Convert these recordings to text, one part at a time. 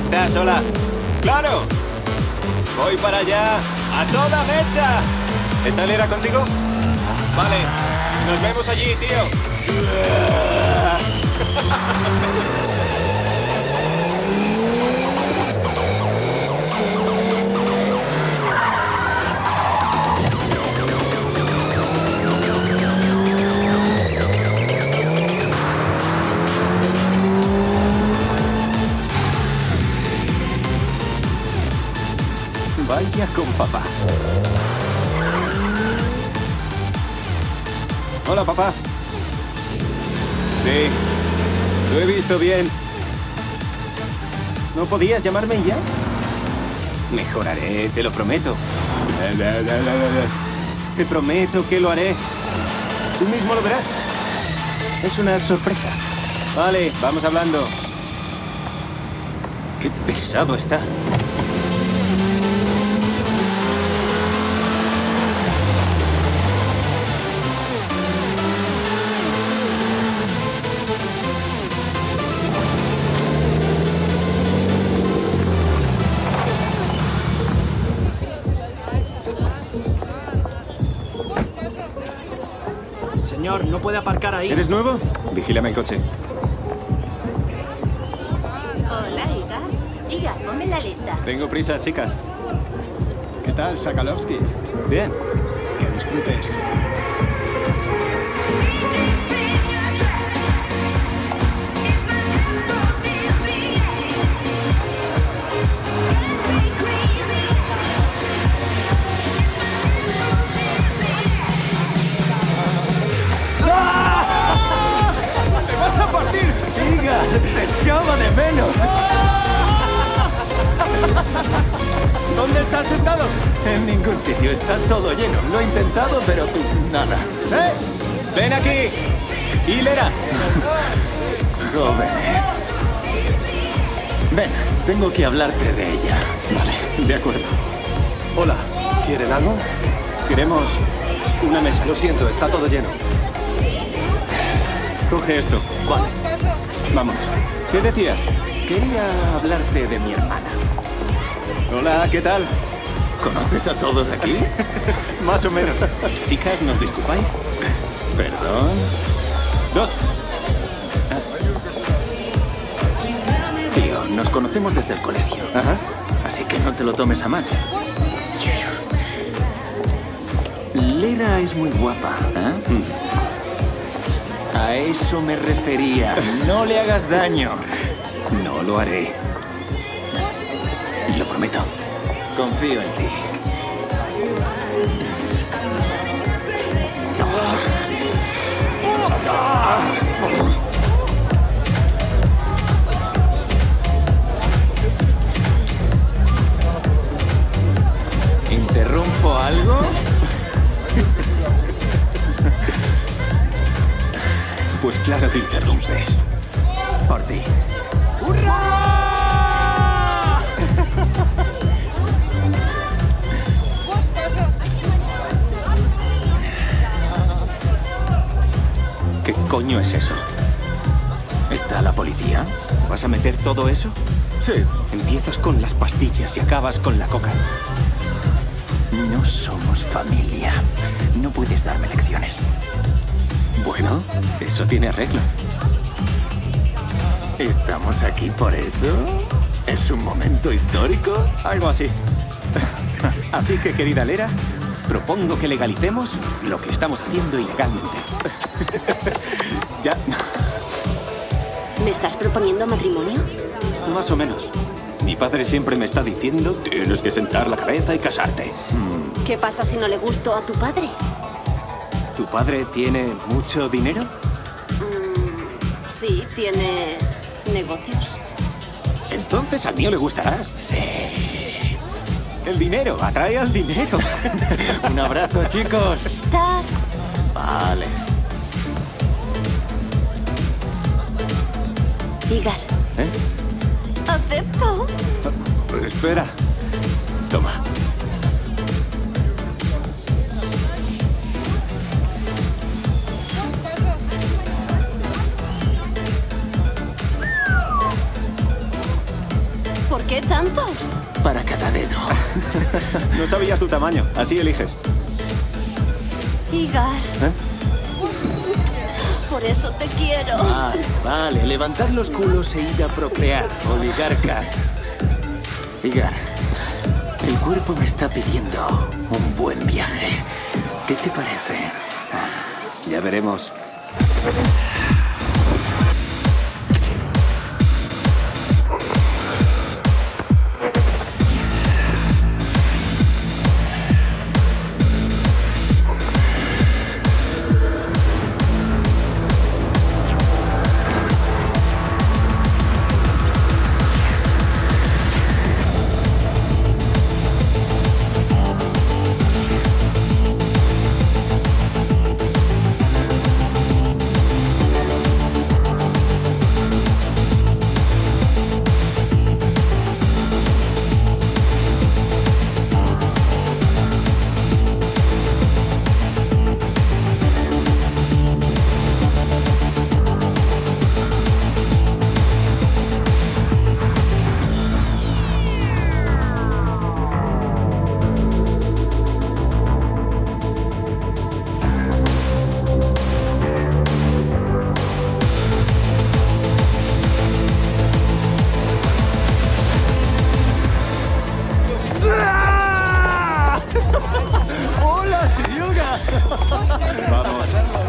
¿Estás sola? ¡Claro! Voy para allá a toda mecha. ¿Está Lera contigo? Vale. Nos vemos allí, tío. Vaya con papá. Hola, papá. Sí, lo he visto bien. ¿No podías llamarme ya? Mejoraré, te lo prometo. Te prometo que lo haré. Tú mismo lo verás. Es una sorpresa. Vale, vamos hablando. Qué pesado está. Señor, no puede aparcar ahí. ¿Eres nuevo? Vigílame el coche. Hola, Igar. Igar, ponme en la lista. Tengo prisa, chicas. ¿Qué tal, Sakalovsky? Bien. Que disfrutes. ¡Te echaba de menos! ¿Dónde estás sentado? En ningún sitio, está todo lleno. Lo he intentado, pero nada. ¡Eh! ¡Ven aquí! ¡Hilera! Jóvenes. Ven, tengo que hablarte de ella. Vale, de acuerdo. Hola, ¿quieren algo? Queremos una mesa. Lo siento, está todo lleno. Coge esto. Vale. Vamos. ¿Qué decías? Quería hablarte de mi hermana. Hola, ¿qué tal? ¿Conoces a todos aquí? Más o menos. Chicas, ¿nos disculpáis? Perdón. Dos. Tío, nos conocemos desde el colegio. Ajá. Así que no te lo tomes a mal. Lera es muy guapa, ¿eh? A eso me refería. No le hagas daño. No lo haré. Lo prometo. Confío en ti. ¿Interrumpo algo? Pues claro que interrumpes. Por ti. ¿Qué coño es eso? ¿Está la policía? ¿Vas a meter todo eso? Sí. Empiezas con las pastillas y acabas con la coca. No somos familia. No puedes darme lecciones. Bueno, eso tiene arreglo. ¿Estamos aquí por eso? ¿Es un momento histórico? Algo así. Así que, querida Lera, propongo que legalicemos lo que estamos haciendo ilegalmente. Ya. ¿Me estás proponiendo matrimonio? Más o menos. Mi padre siempre me está diciendo, tienes que sentar la cabeza y casarte. ¿Qué pasa si no le gusto a tu padre? ¿Tu padre tiene mucho dinero? Sí, tiene negocios. Entonces al mío le gustarás. Sí. El dinero, atrae al dinero. Un abrazo, chicos. ¿Estás? Vale. Igar. ¿Eh? ¿Acepto? Espera. Toma. ¿Por No sabía tu tamaño. Así eliges. Igar, ¿Eh? por eso te quiero. Vale. Levantad los culos e id a procrear, oligarcas. Igar, el cuerpo me está pidiendo un buen viaje. ¿Qué te parece? Ya veremos. Vamos.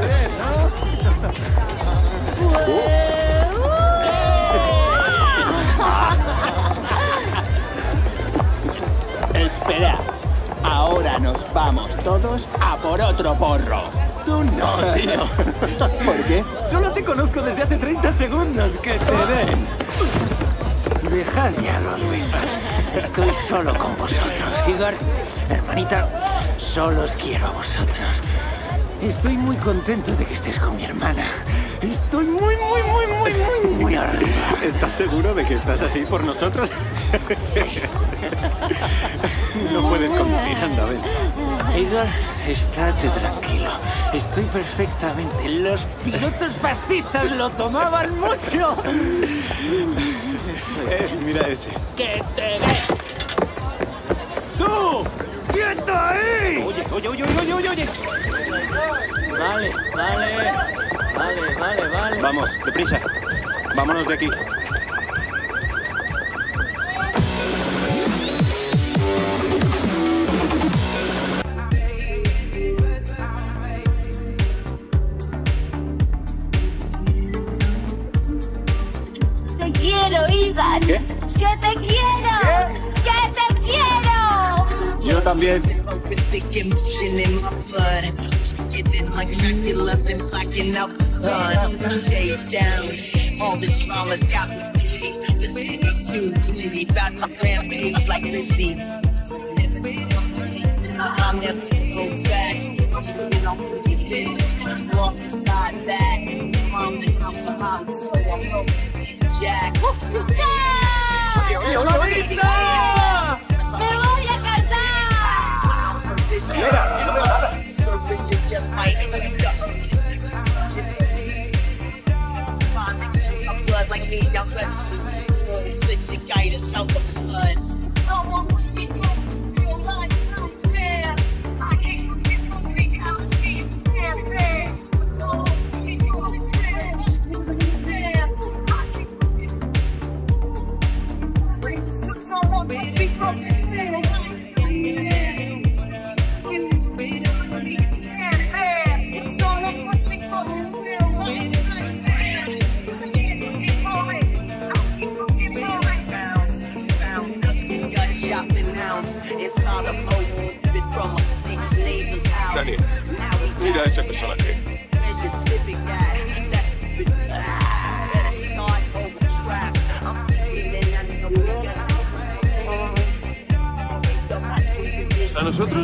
Espera. Ahora nos vamos todos a por otro porro. Tú no, tío. ¿Por qué? Solo te conozco desde hace 30 segundos. Que te den. Dejad ya los besos. Estoy solo con vosotros. Igar, hermanita, solo os quiero a vosotros. Estoy muy contento de que estés con mi hermana. Estoy muy arriba. ¿Estás seguro de que estás así por nosotros? No puedes conducir, anda, ven. Igor, estate tranquilo. Estoy perfectamente. Los pilotos fascistas lo tomaban mucho. Mira ese. ¡Que te ve! ¡Tú! ¡Quieto ahí! Oye. Vale. Vamos, deprisa. Vámonos de aquí. Te quiero, Igar. ¿Qué? ¡Que te quiero! ¡Que te quiero! Yo también. Thick emotion in my blood. Getting like Dracula, then blacking out the sun. Shades down, all this drama's got me busy. The city's too busy, about to rampage like Lizzie. I'm never so fast. I'm sitting on the lost inside that. Mom's and I'm behind, so I'm jacked. ¡Me voy a casar! Mira, que no veo nada. Blood like me, y'all let's since you guide us out the blood. Someone push me through real life, yeah. I can't forget those big houses, yeah. Oh, keep you on the trail, yeah. I can't forget. Someone push me from this place, yeah. Daniel, mira a ese personaje. ¿A nosotros?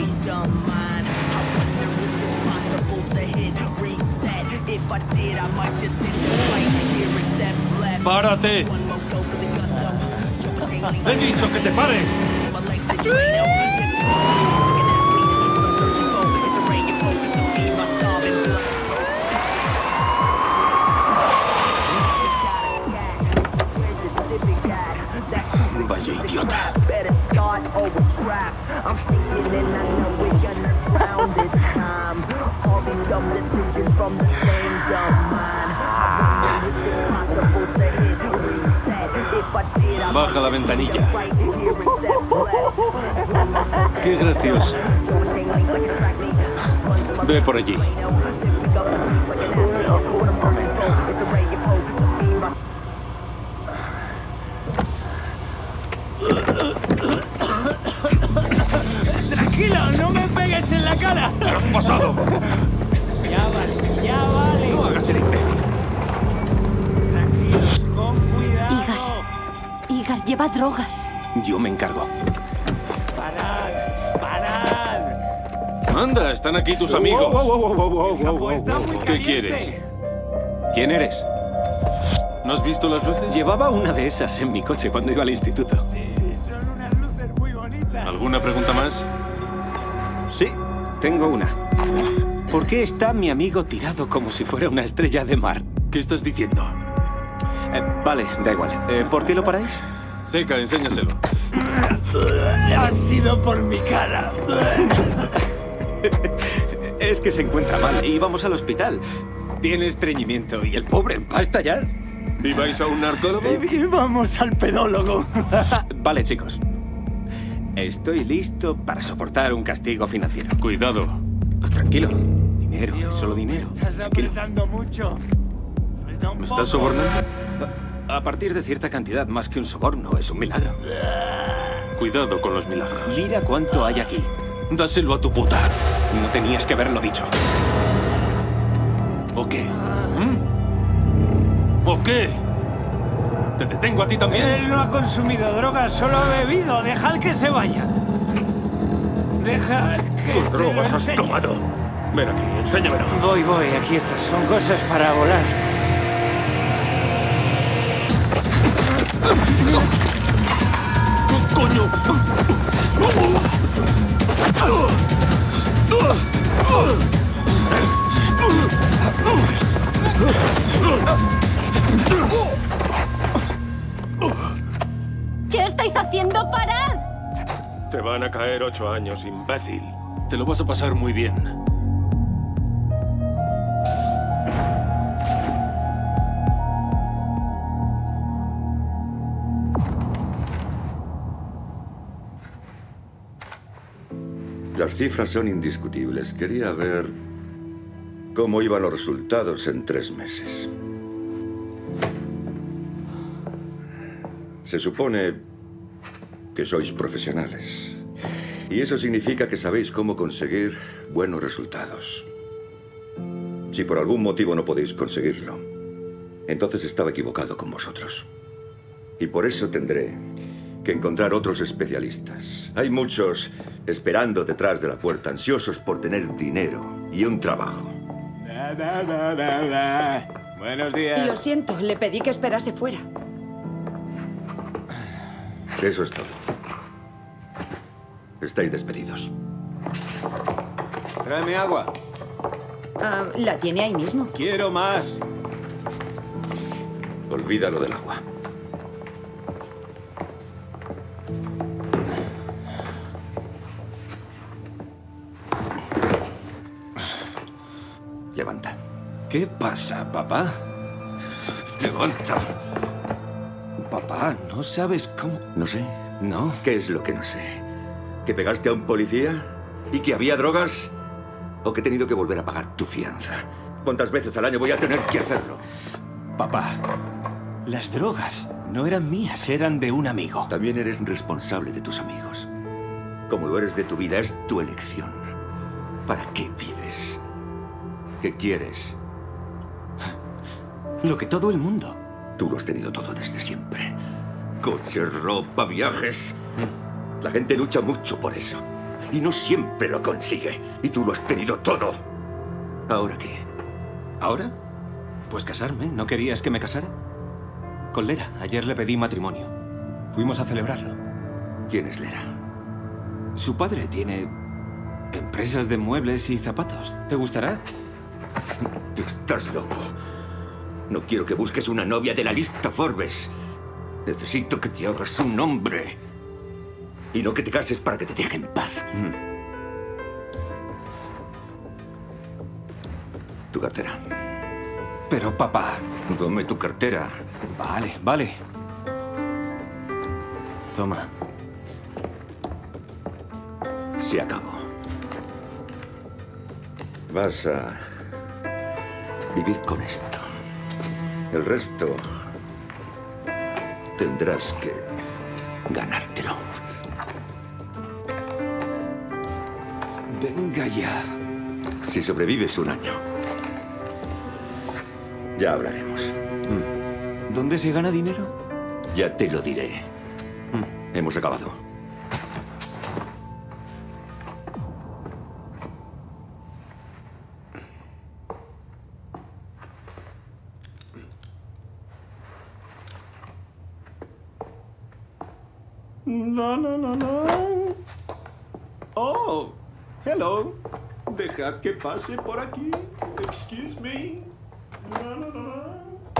¡Párate! ¡He dicho que te pares! Vaya idiota. Better start over crap. I'm Baja la ventanilla. Qué graciosa. Ve por allí. Tranquilo, no me pegues en la cara. ¿Qué has pasado? Ya vale, ya vale. No hagas el imbécil. Tranquilos, con cuidado. Igar lleva drogas. Yo me encargo. Parad. Anda, están aquí tus amigos. El campo está muy ¿Qué caliente. quieres? ¿Quién eres? ¿No has visto las luces? Llevaba una de esas en mi coche cuando iba al instituto. Sí, son unas luces muy bonitas. ¿Alguna pregunta más? Sí, tengo una. ¿Por qué está mi amigo tirado como si fuera una estrella de mar? ¿Qué estás diciendo? Vale, da igual. ¿Por qué lo paráis? Seca, enséñaselo. Ha sido por mi cara. Es que se encuentra mal y vamos al hospital. Tiene estreñimiento y el pobre va a estallar. ¿Y vais a un narcólogo? Y vamos al pedólogo. Vale, chicos. Estoy listo para soportar un castigo financiero. Cuidado. Tranquilo. Dinero, es solo dinero. Me estás Tranquilo. apretando mucho. Suelta un ¿Me poco. estás sobornando? A partir de cierta cantidad, más que un soborno, es un milagro. Cuidado con los milagros. Mira cuánto hay aquí. Dáselo a tu puta. No tenías que haberlo dicho. ¿O qué? ¿O qué? ¿Te detengo a ti también? Él no ha consumido drogas, solo ha bebido. Deja que se vaya. Deja que ¿Qué te lo drogas has enseñe. tomado? Ven aquí, enséñamelo. Voy, aquí estas son cosas para volar. ¿Qué coño? ¿Qué estáis haciendo? ¡Parad! Te van a caer 8 años, imbécil. Te lo vas a pasar muy bien. Las cifras son indiscutibles. Quería ver cómo iban los resultados en 3 meses. Se supone que sois profesionales. Y eso significa que sabéis cómo conseguir buenos resultados. Si por algún motivo no podéis conseguirlo, entonces estaba equivocado con vosotros. Y por eso tendré que encontrar otros especialistas. Hay muchos esperando detrás de la puerta, ansiosos por tener dinero y un trabajo. Buenos Lo días. siento, le pedí que esperase fuera. Eso es todo. Estáis despedidos. Tráeme agua. Ah, la tiene ahí mismo. Quiero más. Olvida lo del agua. Levanta. ¿Qué pasa, papá? Levanta. Papá, ¿no sabes cómo? No sé. No. ¿Qué es lo que no sé? ¿Que pegaste a un policía? ¿Y que había drogas? ¿O que he tenido que volver a pagar tu fianza? ¿Cuántas veces al año voy a tener que hacerlo? Papá, las drogas no eran mías, eran de un amigo. También eres responsable de tus amigos. Como lo eres de tu vida, es tu elección. ¿Para qué vives? ¿Qué quieres? Lo que todo el mundo. Tú lo has tenido todo desde siempre. Coches, ropa, viajes. La gente lucha mucho por eso. Y no siempre lo consigue. Y tú lo has tenido todo. ¿Ahora qué? ¿Ahora? Pues casarme. ¿No querías que me casara? Con Lera. Ayer le pedí matrimonio. Fuimos a celebrarlo. ¿Quién es Lera? Su padre tiene empresas de muebles y zapatos. ¿Te gustará? Estás loco. No quiero que busques una novia de la lista Forbes. Necesito que te hagas un hombre. Y no que te cases para que te deje en paz. Tu cartera. Pero, papá... Dame tu cartera. Vale, vale. Toma. Se acabó. Vas a vivir con esto. El resto tendrás que ganártelo. Venga ya. Si sobrevives un año, ya hablaremos. ¿Dónde se gana dinero? Ya te lo diré. Hemos acabado. No. Oh, hello. Dejad que pase por aquí. Excuse me. No.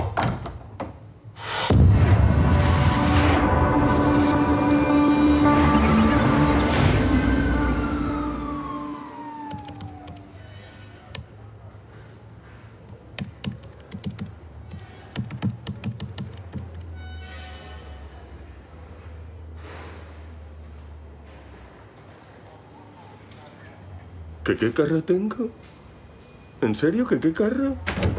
¿Qué carro tengo? ¿En serio? ¿Qué carro?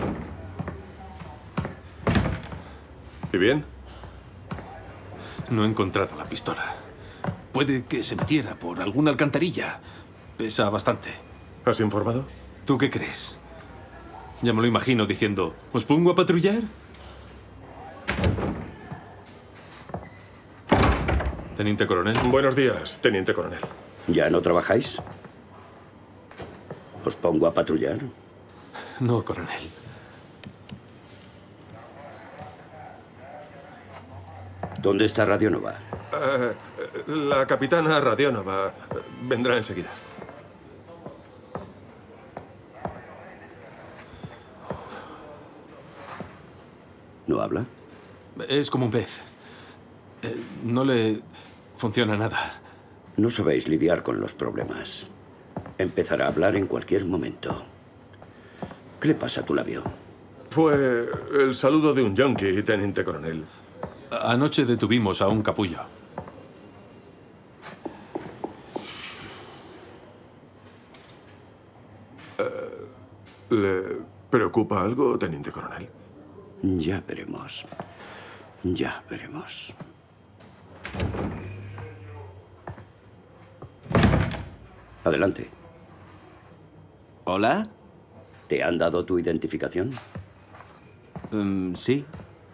¿Y bien? No he encontrado la pistola. Puede que se metiera por alguna alcantarilla. Pesa bastante. ¿Has informado? ¿Tú qué crees? Ya me lo imagino diciendo, ¿os pongo a patrullar? Teniente coronel. Buenos días, teniente coronel. ¿Ya no trabajáis? ¿Os pongo a patrullar? No, coronel. ¿Dónde está Radionova? La capitana Radionova vendrá enseguida. ¿No habla? Es como un pez. No le funciona nada. No sabéis lidiar con los problemas. Empezará a hablar en cualquier momento. ¿Qué le pasa a tu labio? Fue el saludo de un yonki, teniente coronel. Anoche detuvimos a un capullo. ¿Le preocupa algo, teniente coronel? Ya veremos. Ya veremos. Adelante. ¿Hola? ¿Te han dado tu identificación? Sí.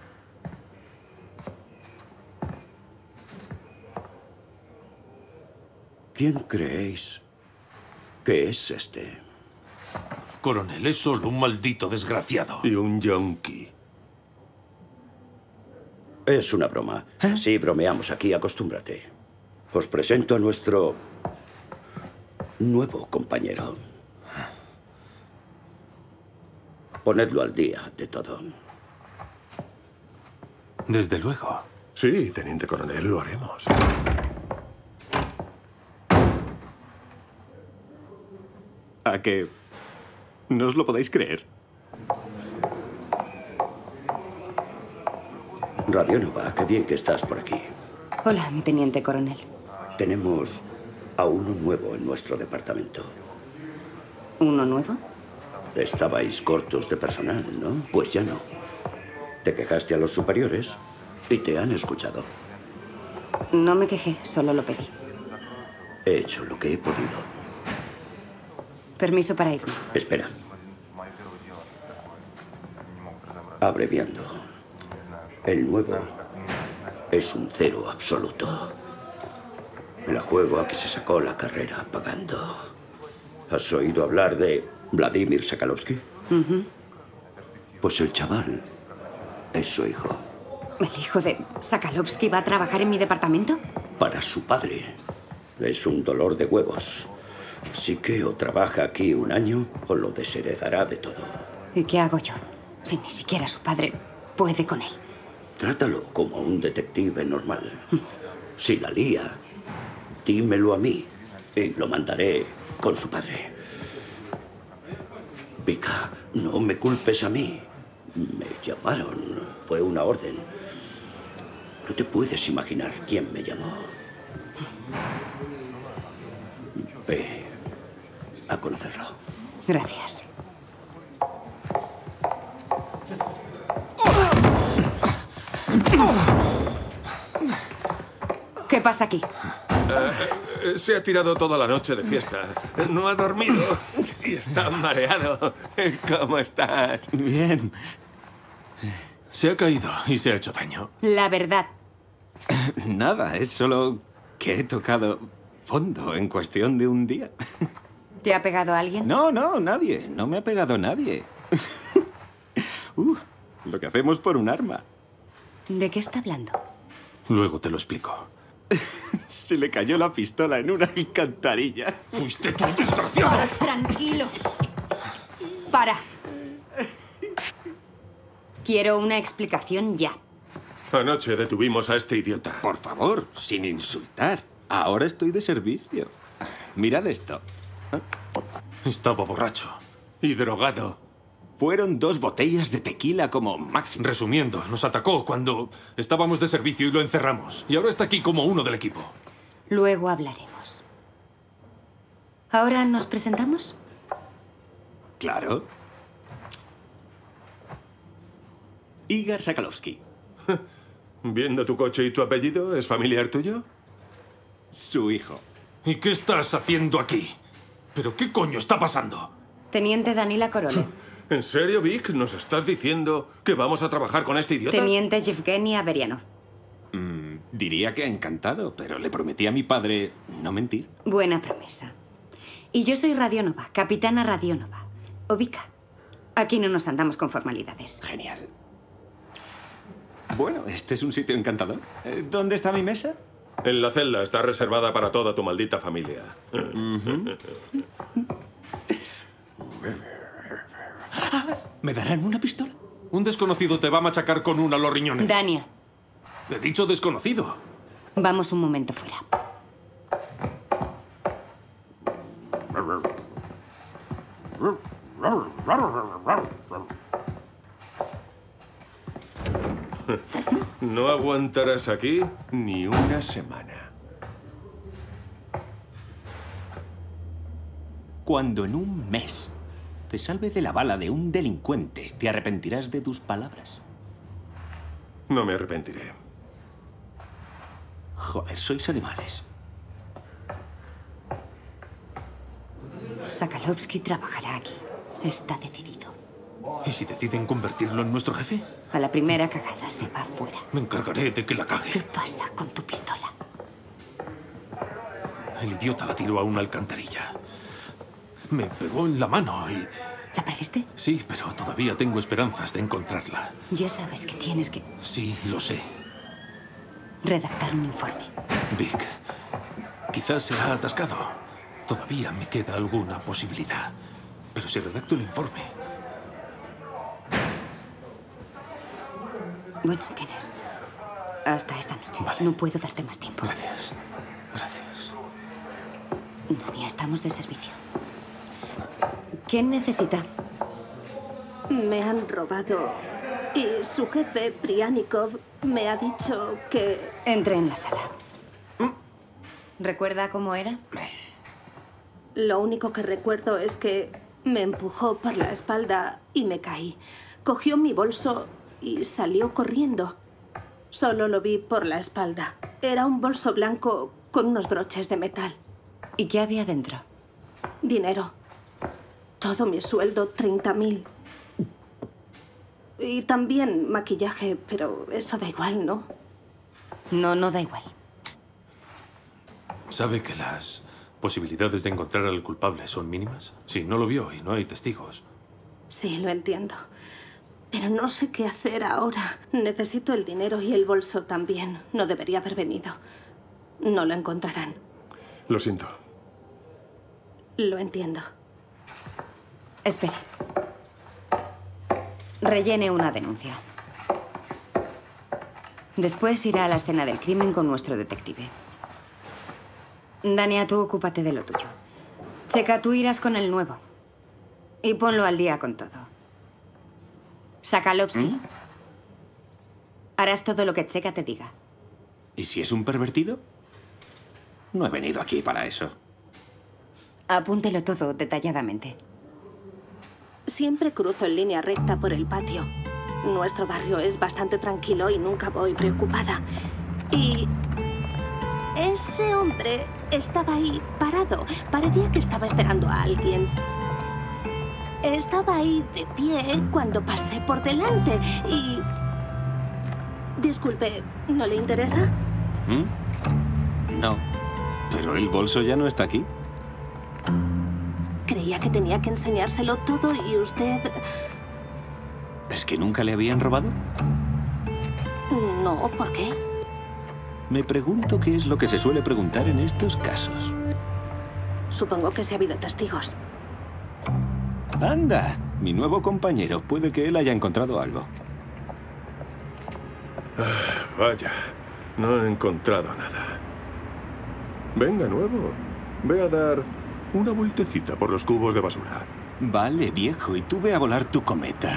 ¿Quién creéis que es este? Coronel, es solo un maldito desgraciado. Y un yonki. Es una broma. Si bromeamos aquí, acostúmbrate. Os presento a nuestro nuevo compañero. Ponedlo al día de todo. Desde luego. Sí, teniente coronel, lo haremos. ¿A que no os lo podéis creer? Radionova, qué bien que estás por aquí. Hola, mi teniente coronel. Tenemos a uno nuevo en nuestro departamento. ¿Uno nuevo? Estabais cortos de personal, ¿no? Pues ya no. Te quejaste a los superiores y te han escuchado. No me quejé, solo lo pedí. He hecho lo que he podido. Permiso para irme. Espera. Abreviando. El nuevo es un cero absoluto. Me la juego a que se sacó la carrera pagando. ¿Has oído hablar de Vladimir Sakalovsky? Pues el chaval es su hijo. ¿El hijo de Sakalovsky va a trabajar en mi departamento? Para su padre. Es un dolor de huevos. Así que o trabaja aquí un año o lo desheredará de todo. ¿Y qué hago yo? Si ni siquiera su padre puede con él. Trátalo como un detective normal. Si la lía, dímelo a mí y lo mandaré con su padre. Vika, no me culpes a mí. Me llamaron. Fue una orden. No te puedes imaginar quién me llamó. Ve a conocerlo. Gracias. ¿Qué pasa aquí? Se ha tirado toda la noche de fiesta. No ha dormido y está mareado. ¿Cómo estás? Bien. Se ha caído y se ha hecho daño. La verdad. Nada, es solo que he tocado fondo en cuestión de un día. ¿Te ha pegado alguien? No, nadie. No me ha pegado nadie. Lo que hacemos por un arma. ¿De qué está hablando? Luego te lo explico. Se le cayó la pistola en una alcantarilla. ¡Fuiste tú, desgraciado! Tranquilo. Para. Quiero una explicación ya. Anoche detuvimos a este idiota. Por favor, sin insultar. Ahora estoy de servicio. Mirad esto. Estaba borracho y drogado. Fueron 2 botellas de tequila como máximo. Resumiendo, nos atacó cuando estábamos de servicio y lo encerramos. Y ahora está aquí como uno del equipo. Luego hablaremos. ¿Ahora nos presentamos? Claro. Igor Sakalovsky. Viendo tu coche y tu apellido, ¿es familiar tuyo? Su hijo. ¿Y qué estás haciendo aquí? ¿Pero qué coño está pasando? Teniente Danila Korolev. ¿En serio, Vic? ¿Nos estás diciendo que vamos a trabajar con este idiota? Teniente Yevgeny Averianov. Diría que encantado, pero le prometí a mi padre no mentir. Buena promesa. Y yo soy Radionova, capitana Radionova. Ubica. Aquí no nos andamos con formalidades. Genial. Bueno, este es un sitio encantador. ¿Dónde está mi mesa? En la celda. Está reservada para toda tu maldita familia. ¿Me darán una pistola? Un desconocido te va a machacar con una a los riñones. Dania. He dicho desconocido. Vamos un momento fuera. No aguantarás aquí ni una semana. Cuando en un mes te salve de la bala de un delincuente, te arrepentirás de tus palabras. No me arrepentiré. Joder, sois animales. Sakalovsky trabajará aquí. Está decidido. ¿Y si deciden convertirlo en nuestro jefe? A la primera cagada se va fuera. Me encargaré de que la cague. ¿Qué pasa con tu pistola? El idiota la tiró a una alcantarilla. Me pegó en la mano y... ¿La perdiste? Sí, pero todavía tengo esperanzas de encontrarla. Ya sabes que tienes que... Sí, lo sé. Redactar un informe. Vic, quizás se ha atascado. Todavía me queda alguna posibilidad. Pero si redacto el informe... Bueno, tienes hasta esta noche. Vale. No puedo darte más tiempo. Gracias. Gracias. Dania, estamos de servicio. ¿Qué necesita? Me han robado y su jefe, Prianikov, me ha dicho que... Entre en la sala. ¿Recuerda cómo era? Lo único que recuerdo es que me empujó por la espalda y me caí. Cogió mi bolso y salió corriendo. Solo lo vi por la espalda. Era un bolso blanco con unos broches de metal. ¿Y qué había dentro? Dinero. Todo mi sueldo, 30.000. Y también maquillaje, pero eso da igual, ¿no? No da igual. ¿Sabe que las posibilidades de encontrar al culpable son mínimas? Sí, no lo vio y no hay testigos. Sí, lo entiendo. Pero no sé qué hacer ahora. Necesito el dinero y el bolso también. No debería haber venido. No lo encontrarán. Lo siento. Lo entiendo. Espere. Rellene una denuncia. Después irá a la escena del crimen con nuestro detective. Dania, tú ocúpate de lo tuyo. Checa, tú irás con el nuevo. Y ponlo al día con todo. Sakalovsky. Harás todo lo que Checa te diga. ¿Y si es un pervertido? No he venido aquí para eso. Apúntelo todo detalladamente. Siempre cruzo en línea recta por el patio. Nuestro barrio es bastante tranquilo y nunca voy preocupada. Y ese hombre estaba ahí parado. Parecía que estaba esperando a alguien. Estaba ahí de pie cuando pasé por delante y... Disculpe, ¿no le interesa? No. Pero el bolso ya no está aquí. Creía que tenía que enseñárselo todo y usted... ¿Es que nunca le habían robado? No, ¿por qué? Me pregunto qué es lo que se suele preguntar en estos casos. Supongo que sí ha habido testigos. ¡Anda! Mi nuevo compañero. Puede que él haya encontrado algo. Vaya, no he encontrado nada. Venga, nuevo. Ve a dar una vueltecita por los cubos de basura. Vale, viejo, y tú ve a volar tu cometa.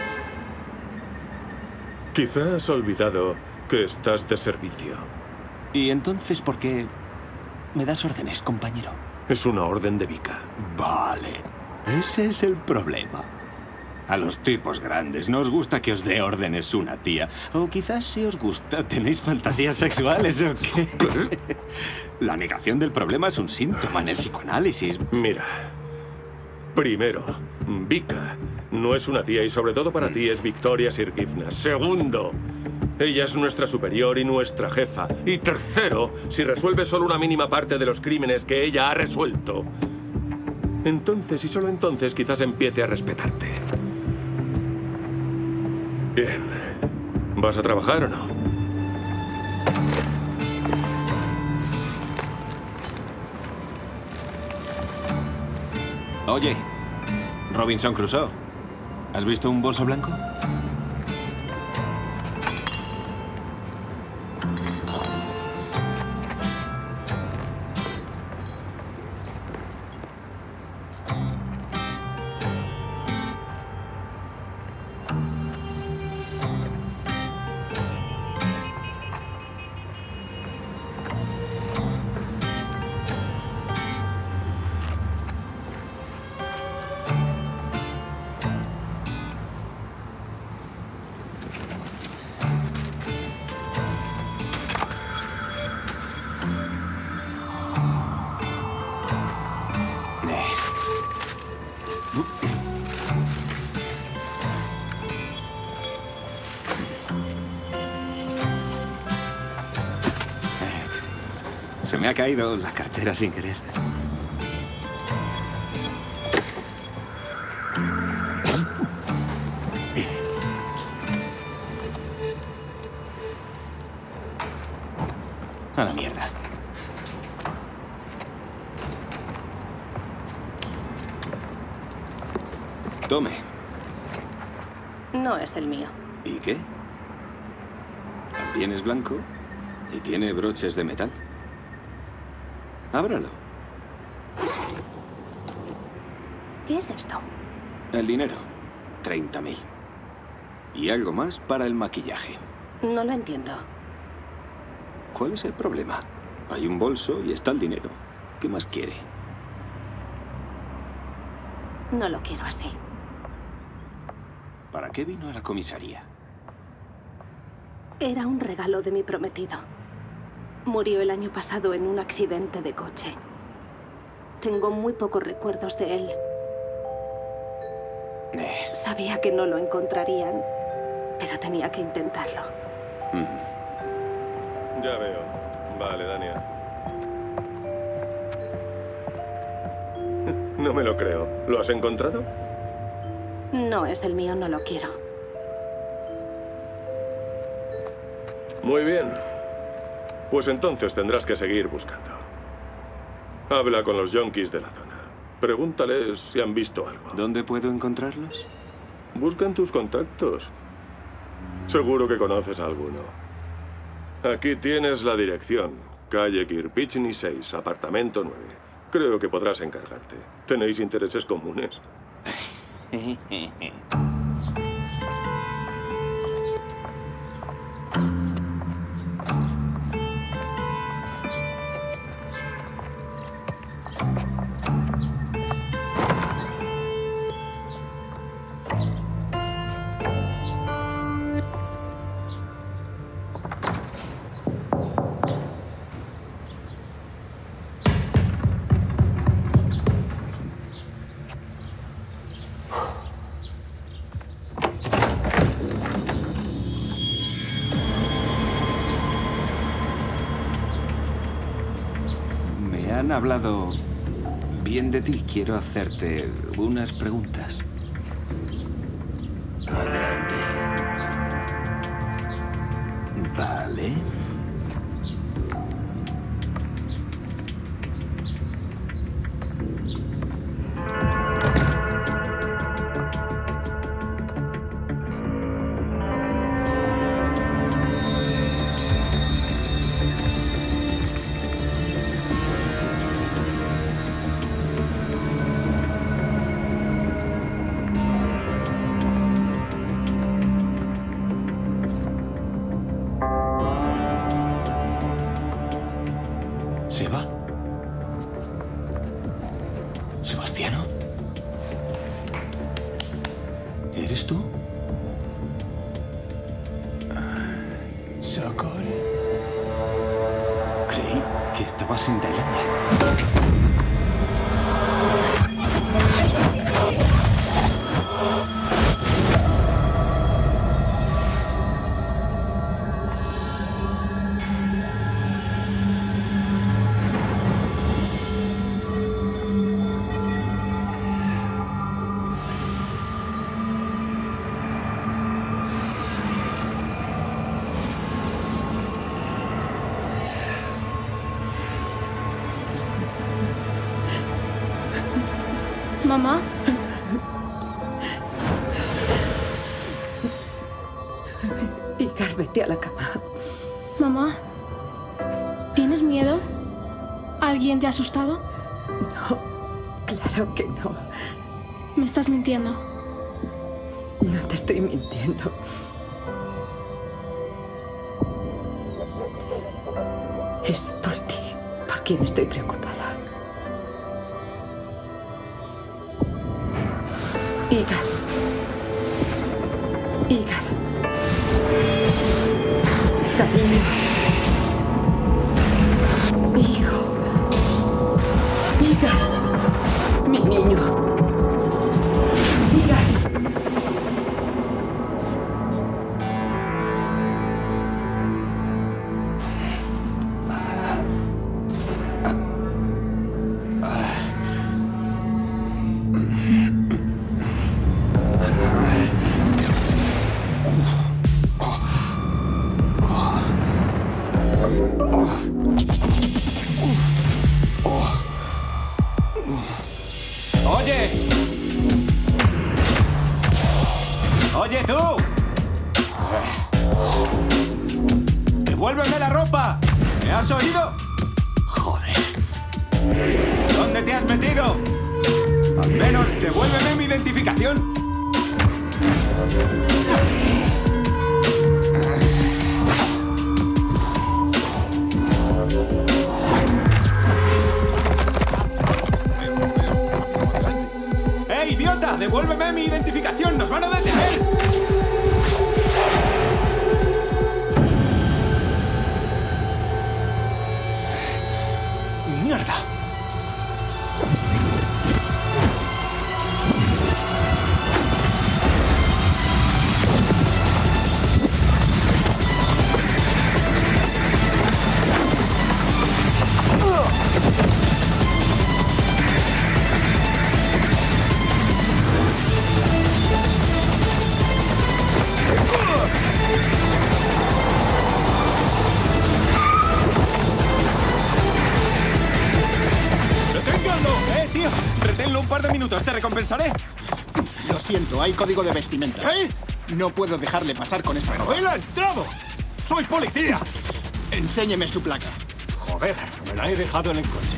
Quizá has olvidado que estás de servicio. ¿Y entonces por qué me das órdenes, compañero? Es una orden de Vika. Vale. Ese es el problema. A los tipos grandes no os gusta que os dé órdenes una tía. O quizás si os gusta, ¿tenéis fantasías sexuales o qué? La negación del problema es un síntoma en el psicoanálisis. Mira, primero, Vika no es una tía y sobre todo para ti es Victoria Sirgifna. Segundo, ella es nuestra superior y nuestra jefa. Y tercero, si resuelve solo una mínima parte de los crímenes que ella ha resuelto, entonces y solo entonces quizás empiece a respetarte. Bien. ¿Vas a trabajar o no? Oye, Robinson Crusoe, ¿has visto un bolso blanco? Se me ha caído la cartera sin querer. A la mierda. Tome. No es el mío. ¿Y qué? También es blanco y tiene broches de metal. Ábralo. ¿Qué es esto? El dinero. 30.000. Y algo más para el maquillaje. No lo entiendo. ¿Cuál es el problema? Hay un bolso y está el dinero. ¿Qué más quiere? No lo quiero así. ¿Para qué vino a la comisaría? Era un regalo de mi prometido. Murió el año pasado en un accidente de coche. Tengo muy pocos recuerdos de él. Sabía que no lo encontrarían, pero tenía que intentarlo. Ya veo. Vale, Dania. No me lo creo. ¿Lo has encontrado? No es el mío, no lo quiero. Muy bien. Pues entonces tendrás que seguir buscando. Habla con los yonkis de la zona. Pregúntales si han visto algo. ¿Dónde puedo encontrarlos? Busca en tus contactos. Seguro que conoces a alguno. Aquí tienes la dirección. Calle Kirpichny 6, apartamento 9. Creo que podrás encargarte. ¿Tenéis intereses comunes? Han hablado bien de ti. Quiero hacerte unas preguntas. Adelante. Vale. ¿Seba? ¿Sebastiano? ¿Eres tú? Sokol. Creí que estabas en Tailandia. Mamá. Igar, vete a la cama. Mamá. ¿Tienes miedo? ¿Alguien te ha asustado? No, claro que no. Me estás mintiendo. No te estoy mintiendo. Es por ti, por quien estoy preocupada. Igar. Igar. Cariño. Hijo. Igar. Mi niño. Igar. ¡Oye! ¡Oye, tú! ¡Devuélveme la ropa! ¿Me has oído? Joder. ¿Dónde te has metido? Al menos devuélveme mi identificación. ¡Eh, idiota! ¡Devuélveme mi identificación! ¡Nos van a detener! ¡Mierda! ¡Reténganlo! Tío! Reténlo un par de minutos, te recompensaré. Lo siento, hay código de vestimenta. ¿Eh? No puedo dejarle pasar con esa ropa. ¡Él ha entrado! ¡Soy policía! Enséñeme su placa. Joder, me la he dejado en el coche.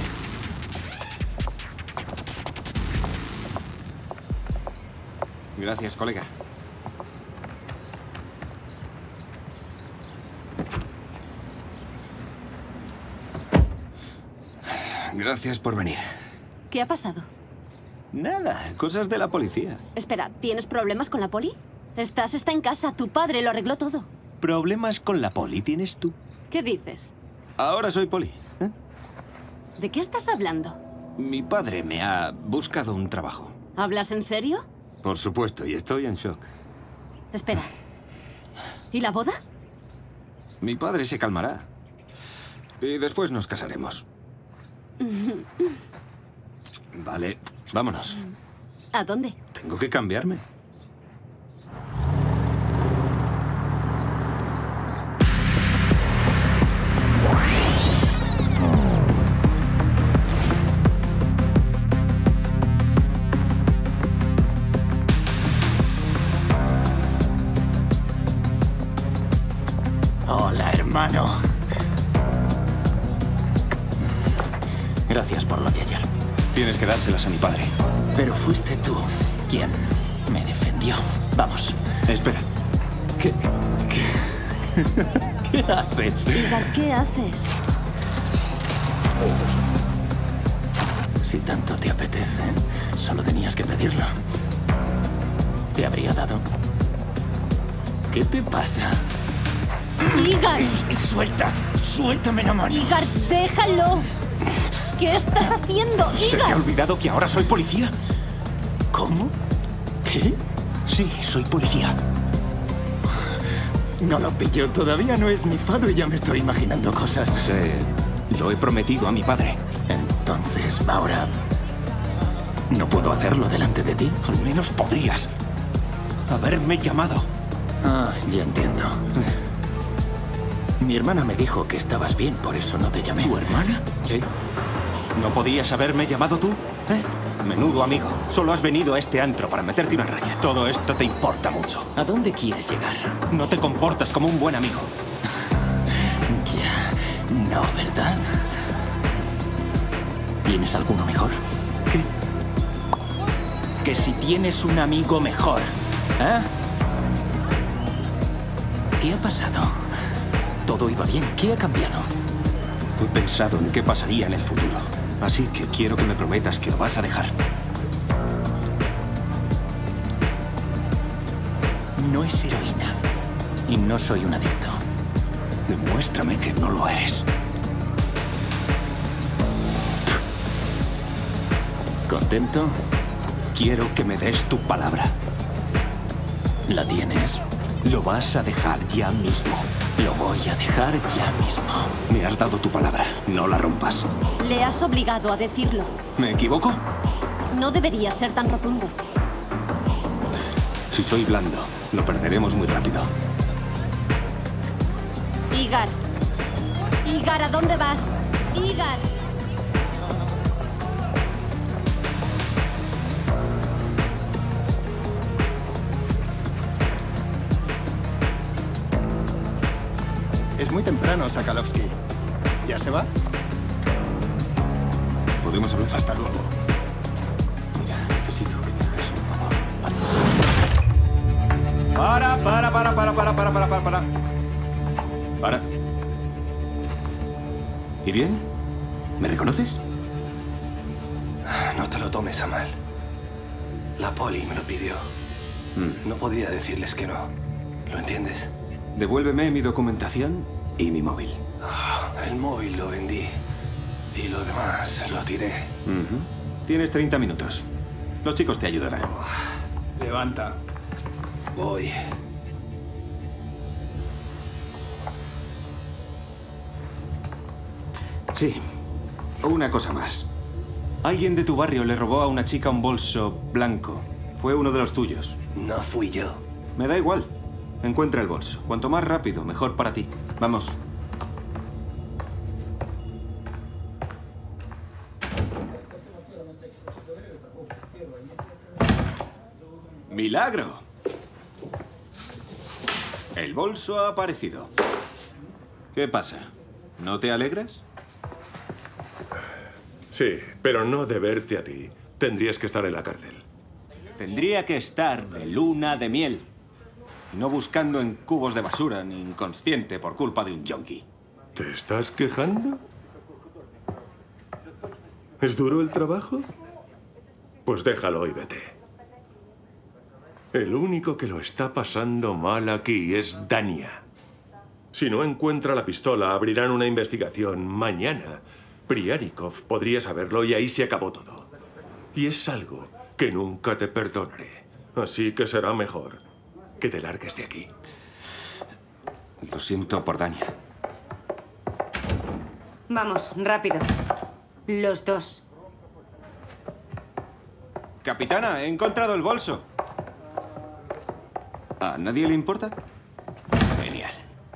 Gracias, colega. Gracias por venir. ¿Qué ha pasado? Nada, cosas de la policía. Espera, ¿tienes problemas con la poli? Está en casa, tu padre lo arregló todo. Problemas con la poli tienes tú. ¿Qué dices? Ahora soy poli. ¿De qué estás hablando? Mi padre me ha buscado un trabajo. ¿Hablas en serio? Por supuesto, y estoy en shock. Espera. ¿Y la boda? Mi padre se calmará. Y después nos casaremos. Vale, vámonos. ¿A dónde? Tengo que cambiarme. Hola, hermano. Gracias por lo de ayer. Tienes que dárselas a mi padre. Pero fuiste tú quien me defendió. Vamos. Espera. ¿Qué haces? Igar, ¿qué haces? Si tanto te apetece, solo tenías que pedirlo. Te habría dado. ¿Qué te pasa? ¡Igar! ¡Suelta! ¡Suéltame la mano! ¡Igar, déjalo! ¿Qué estás haciendo, ¿Se te ha Igar? olvidado que ahora soy policía? ¿Cómo? ¿Qué? Sí, soy policía. No lo pillo. Todavía no es mi fado y ya me estoy imaginando cosas. Lo he prometido a mi padre. Entonces, ahora... ¿no puedo hacerlo delante de ti? Al menos podrías haberme llamado. Ah, ya entiendo. Mi hermana me dijo que estabas bien, por eso no te llamé. ¿Tu hermana? Sí. ¿No podías haberme llamado tú? Menudo amigo. Solo has venido a este antro para meterte una raya. Todo esto te importa mucho. ¿A dónde quieres llegar? No te comportas como un buen amigo. Ya. No, ¿verdad? ¿Tienes alguno mejor? ¿Qué? Que si tienes un amigo mejor. ¿Eh? ¿Qué ha pasado? Todo iba bien. ¿Qué ha cambiado? He pensado en qué pasaría en el futuro. Así que quiero que me prometas que lo vas a dejar. No es heroína. Y no soy un adicto. Demuéstrame que no lo eres. ¿Contento? Quiero que me des tu palabra. ¿La tienes? Lo vas a dejar ya mismo. Lo voy a dejar ya mismo. Me has dado tu palabra. No la rompas. Le has obligado a decirlo. ¿Me equivoco? No deberías ser tan rotundo. Si soy blando, lo perderemos muy rápido. Igar. Igar, ¿a dónde vas? Igar. Es muy temprano, Sakalovsky. ¿Ya se va? ¿Podemos hablar? Hasta luego. Mira, necesito que me hagas un favor. Para. ¿Y bien? ¿Me reconoces? No te lo tomes a mal. La poli me lo pidió. No podía decirles que no. ¿Lo entiendes? Devuélveme mi documentación y mi móvil. El móvil lo vendí. Y lo demás lo tiré. Tienes 30 minutos. Los chicos te ayudarán. Levanta. Voy. Sí. Una cosa más. Alguien de tu barrio le robó a una chica un bolso blanco. Fue uno de los tuyos. No fui yo. Me da igual. Encuentra el bolso. Cuanto más rápido, mejor para ti. Vamos. ¡Milagro! El bolso ha aparecido. ¿Qué pasa? ¿No te alegras? Sí, pero no de verte a ti. Tendrías que estar en la cárcel. Tendría que estar de luna de miel. No buscando en cubos de basura ni inconsciente por culpa de un yonki. ¿Te estás quejando? ¿Es duro el trabajo? Pues déjalo y vete. El único que lo está pasando mal aquí es Dania. Si no encuentra la pistola, abrirán una investigación mañana. Priarikov podría saberlo y ahí se acabó todo. Y es algo que nunca te perdonaré. Así que será mejor que te largues de aquí. Lo siento por Dania. Vamos, rápido. Los dos. Capitana, he encontrado el bolso. ¿A nadie le importa? Genial.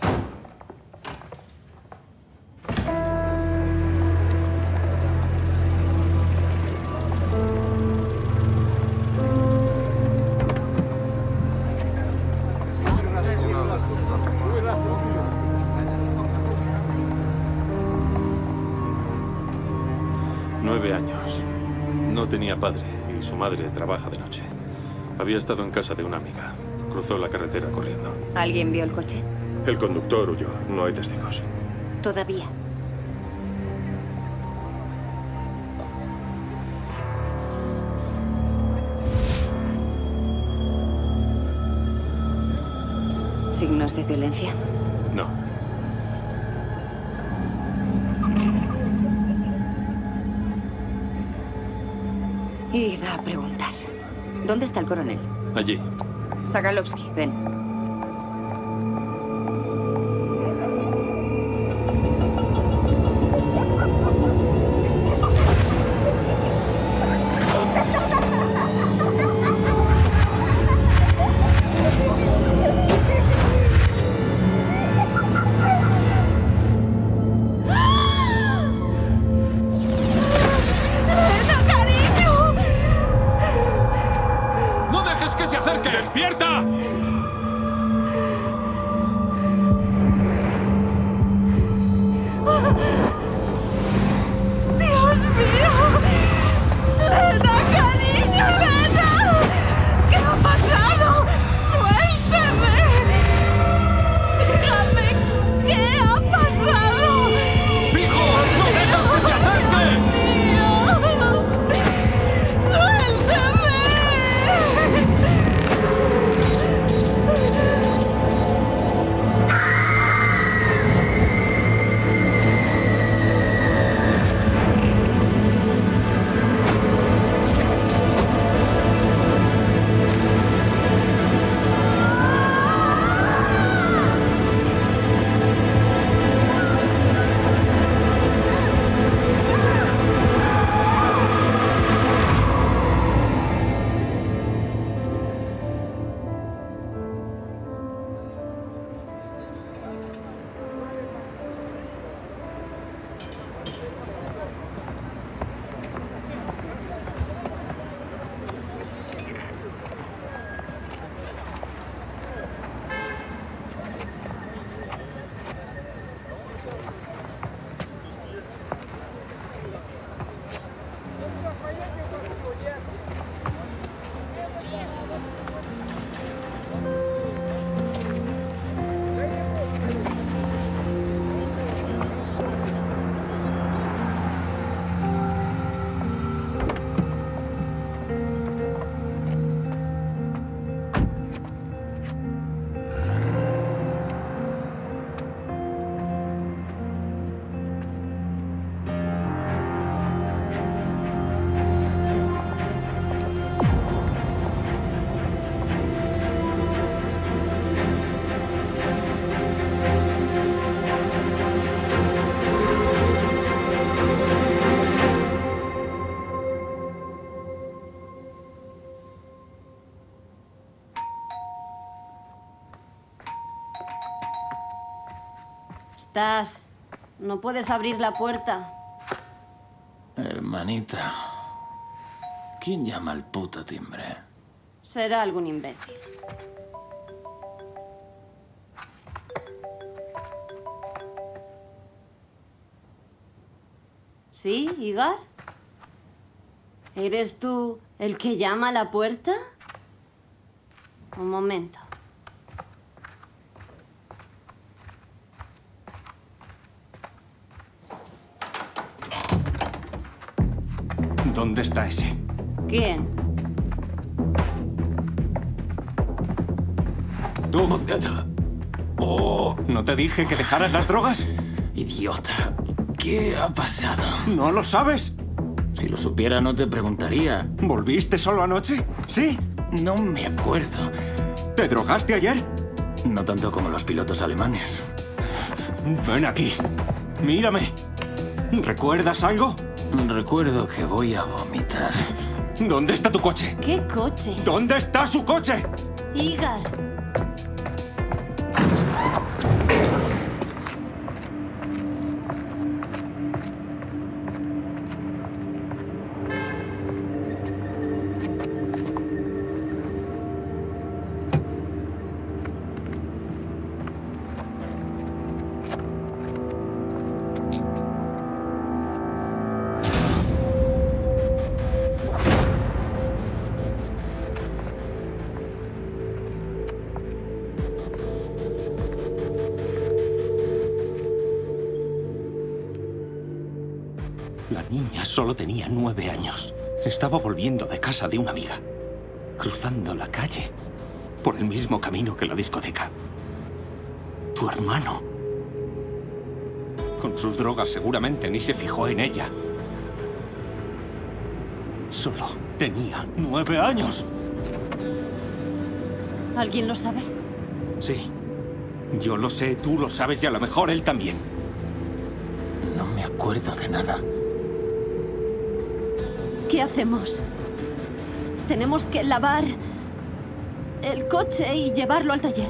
Años. No tenía padre y su madre trabaja de noche. Había estado en casa de una amiga. Cruzó la carretera corriendo. ¿Alguien vio el coche? El conductor huyó. No hay testigos. Todavía. ¿Signos de violencia? No. Id a preguntar. ¿Dónde está el coronel? Allí. Sakalovsky, ven. Estás. No puedes abrir la puerta. Hermanita. ¿Quién llama al puto timbre? Será algún imbécil. ¿Sí, Igor? ¿Eres tú el que llama a la puerta? Un momento. ¿Dónde está ese? ¿Quién? ¿Tú? Oh, ¿no te dije que dejaras las drogas? Idiota. ¿Qué ha pasado? ¿No lo sabes? Si lo supiera, no te preguntaría. ¿Volviste solo anoche? ¿Sí? No me acuerdo. ¿Te drogaste ayer? No tanto como los pilotos alemanes. Ven aquí. Mírame. ¿Recuerdas algo? Recuerdo que voy a vomitar. ¿Dónde está tu coche? ¿Qué coche? ¿Dónde está su coche? Igar. La niña solo tenía 9 años. Estaba volviendo de casa de una amiga, cruzando la calle, por el mismo camino que la discoteca. Tu hermano, con sus drogas seguramente ni se fijó en ella. Solo tenía 9 años. ¿Alguien lo sabe? Sí, yo lo sé, tú lo sabes y a lo mejor él también. No me acuerdo de nada. ¿Qué hacemos? Tenemos que lavar el coche y llevarlo al taller.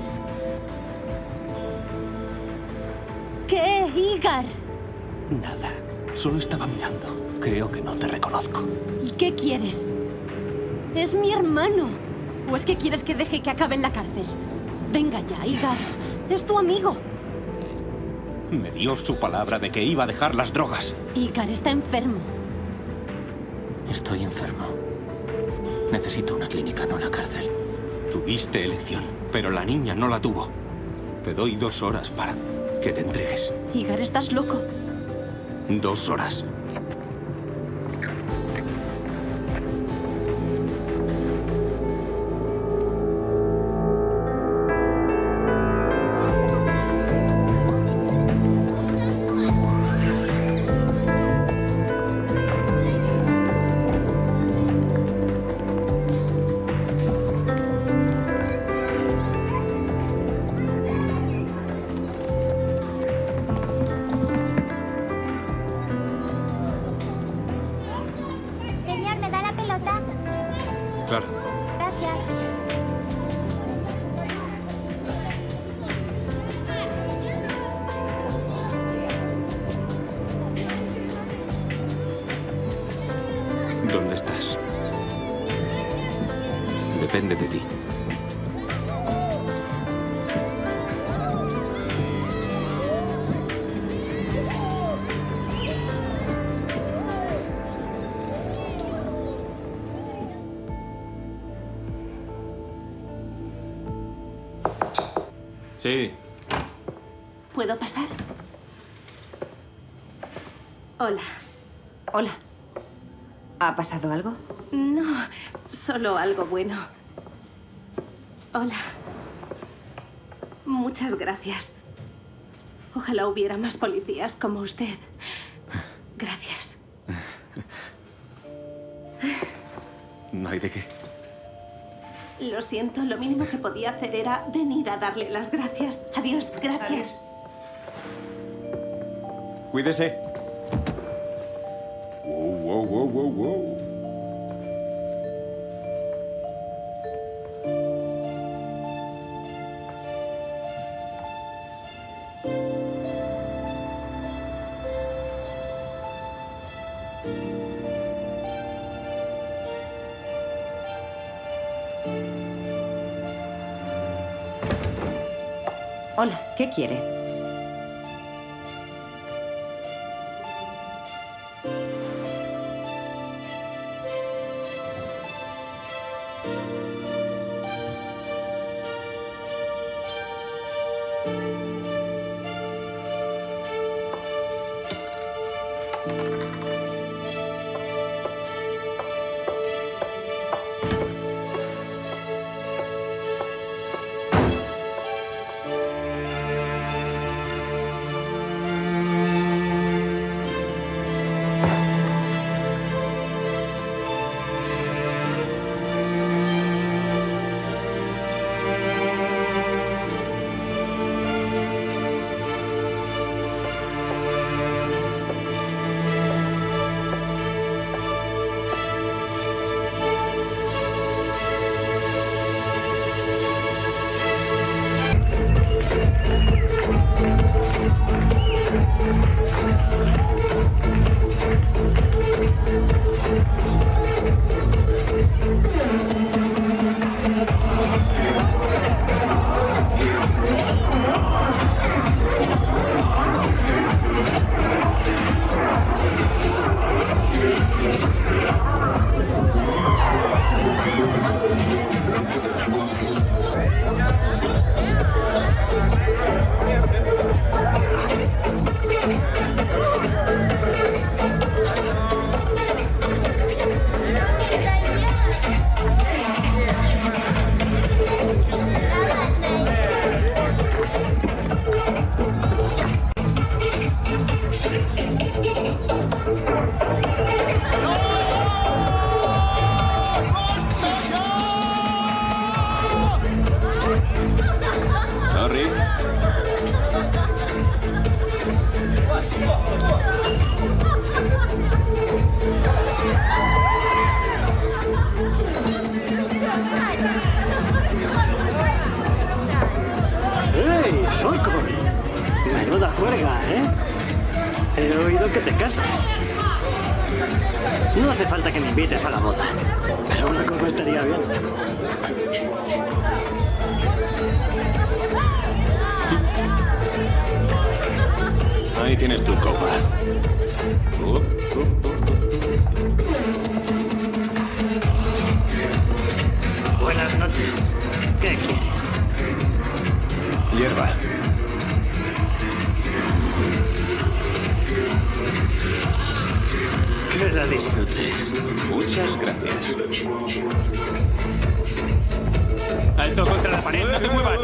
¿Qué, Igar? Nada, solo estaba mirando. Creo que no te reconozco. ¿Y qué quieres? Es mi hermano. ¿O es que quieres que deje que acabe en la cárcel? Venga ya, Igar. Es tu amigo. Me dio su palabra de que iba a dejar las drogas. Igar está enfermo. Estoy enfermo. Necesito una clínica, no la cárcel. Tuviste elección, pero la niña no la tuvo. Te doy 2 horas para que te entregues. Igar, estás loco. 2 horas. Señor, ¿me da la pelota? Claro. Gracias. ¿Dónde estás? Depende de ti. Sí. ¿Puedo pasar? Hola. Hola. ¿Ha pasado algo? No, solo algo bueno. Hola. Muchas gracias. Ojalá hubiera más policías como usted. Gracias. No hay de qué. Lo siento, lo mínimo que podía hacer era venir a darle las gracias. Adiós, gracias. Cuídese. Wow, wow, wow, wow, wow. Hola, ¿qué quiere? invites a la boda. Pero una copa estaría bien. Ahí tienes tu copa. Buenas noches. ¿Qué quieres? Hierba. Que la disfrutes. Muchas gracias. Alto contra la pared, no te muevas.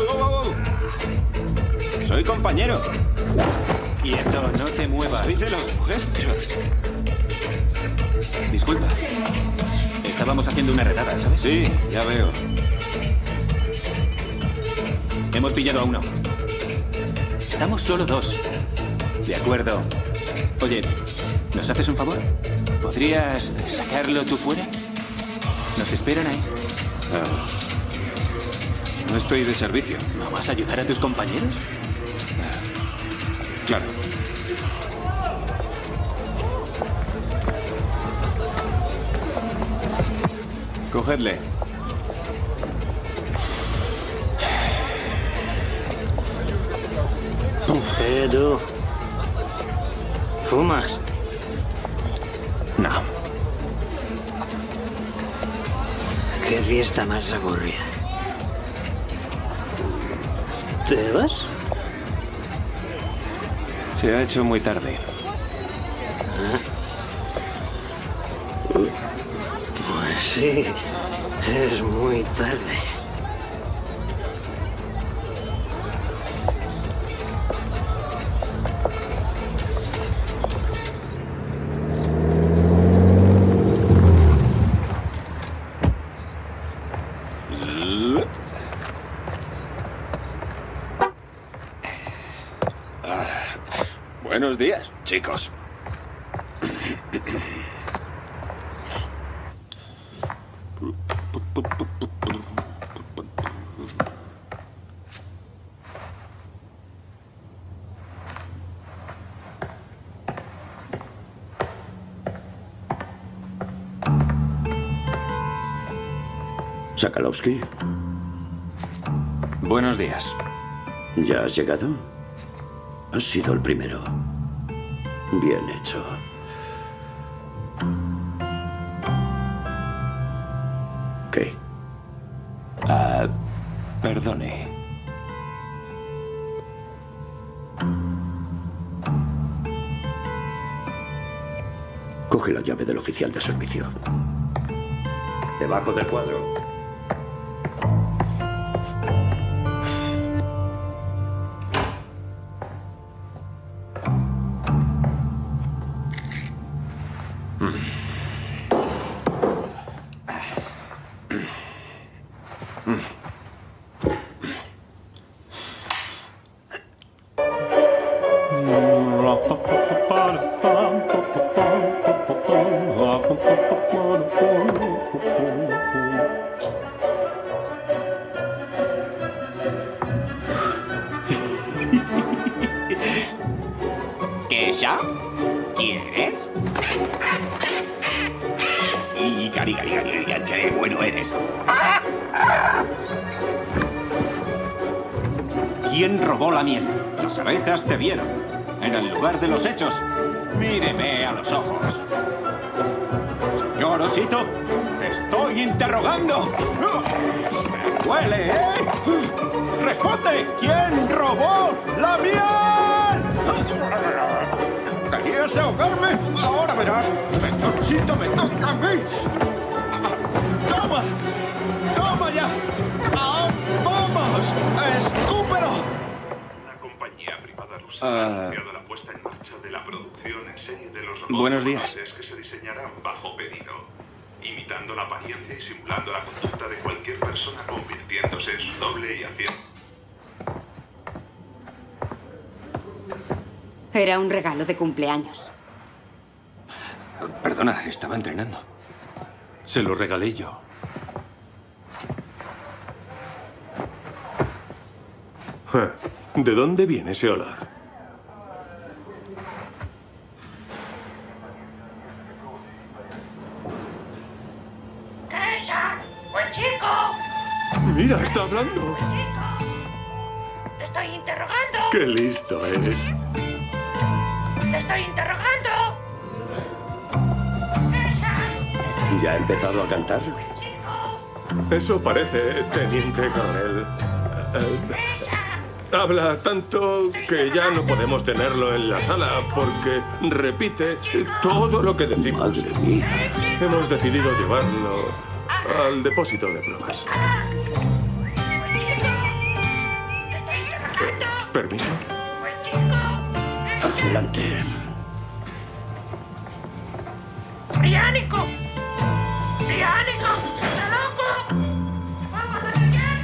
Soy compañero. Quieto, no te muevas. Soy de los vuestros. Disculpa. Estábamos haciendo una redada, ¿sabes? Sí, ya veo. Hemos pillado a uno. Estamos solo dos. De acuerdo. Oye, ¿nos haces un favor? ¿Podrías sacarlo tú fuera? Nos esperan ahí. No estoy de servicio. ¿No vas a ayudar a tus compañeros? Claro. Cogedle. Tú. ¿Fumas? No. Qué fiesta más aburrida. ¿Te vas? Se ha hecho muy tarde. Pues sí, es muy tarde. Buenos días, chicos. Sakalovsky. Buenos días. ¿Ya has llegado? Has sido el primero. Bien hecho. ¿Qué? Perdone. Coge la llave del oficial de servicio. Debajo del cuadro. ¿Esa? ¿Quieres? Y cari, qué bueno eres. ¿Quién robó la miel? Las abejas te vieron. En el lugar de los hechos. Míreme a los ojos. Señor Osito, te estoy interrogando. ¡Me huele, eh! ¡Responde! ¿Quién robó la miel? ¿Querías ahogarme? Ahora verás. Osito, me toca a mí. ¡Toma! ¡Toma ya! ¡Vamos! ¡Escúpelo! Una compañía privada rusa ha anunciado la puesta en marcha de la producción en serie de los robots Buenos días. que se diseñarán bajo pedido, imitando la apariencia y simulando la conducta de cualquier persona, convirtiéndose en su doble y haciendo... Era un regalo de cumpleaños. Perdona, estaba entrenando. Se lo regalé yo. ¿De dónde viene ese olor? ¡Buen chico! Mira, está hablando. ¡Te estoy interrogando! ¡Qué listo eres! ¡Te estoy interrogando! ¿Ya ha empezado a cantar? Eso parece, teniente coronel. Habla tanto que ya no podemos tenerlo en la sala porque repite todo lo que decimos. Madre mía. Hemos decidido llevarlo al depósito de pruebas. ¿Permiso? Adelante. ¡Briánico! ¡Briánico! ¡Está loco! ¡Vamos a patrullar!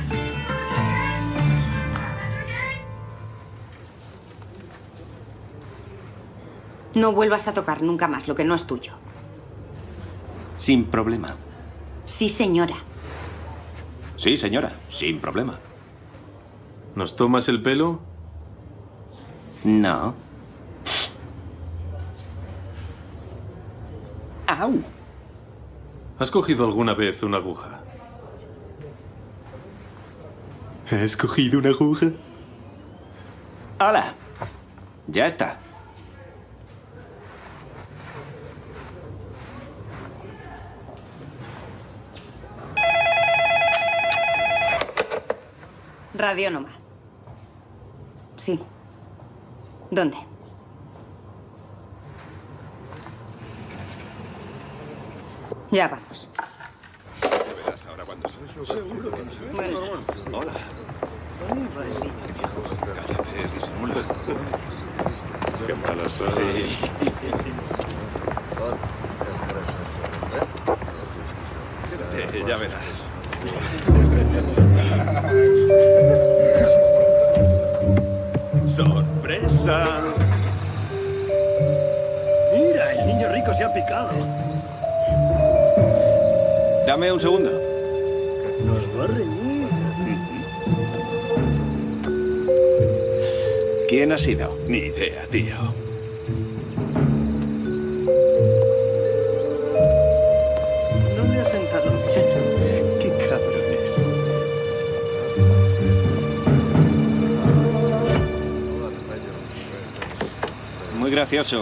No vuelvas a tocar nunca más lo que no es tuyo. Sin problema. Sí, señora. Sí, señora, sin problema. ¿Nos tomas el pelo? No. ¡Au! ¿Has cogido alguna vez una aguja? ¿Has cogido una aguja? ¡Hala! Ya está. Radiónoma. Sí. ¿Dónde? Ya vamos. Buenos días. Hola. Cállate, disimula. Qué malos son. Sí. Quédate, ya verás. ¡Sorpresa! Mira, el niño rico se ha picado. Dame un segundo. Nos va a reñir. ¿Quién ha sido? Ni idea, tío. No le ha sentado bien. Qué cabrones. Muy gracioso.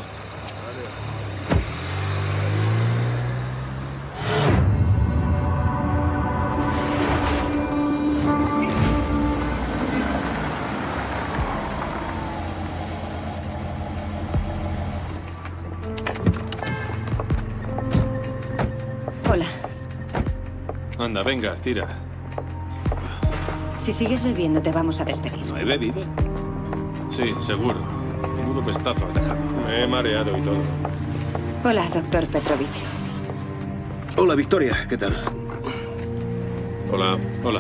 Hola. Anda, venga, tira. Si sigues bebiendo, te vamos a despedir. ¿No he bebido? Sí, seguro. Menudo pestazo has dejado. Me he mareado y todo. Hola, doctor Petrovich. Hola, Victoria. ¿Qué tal? Hola. Hola.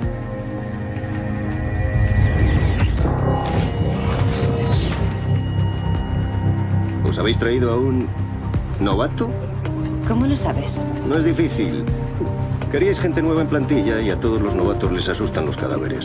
¿Os habéis traído a un novato? ¿Cómo lo sabes? No es difícil. Queríais gente nueva en plantilla y a todos los novatos les asustan los cadáveres.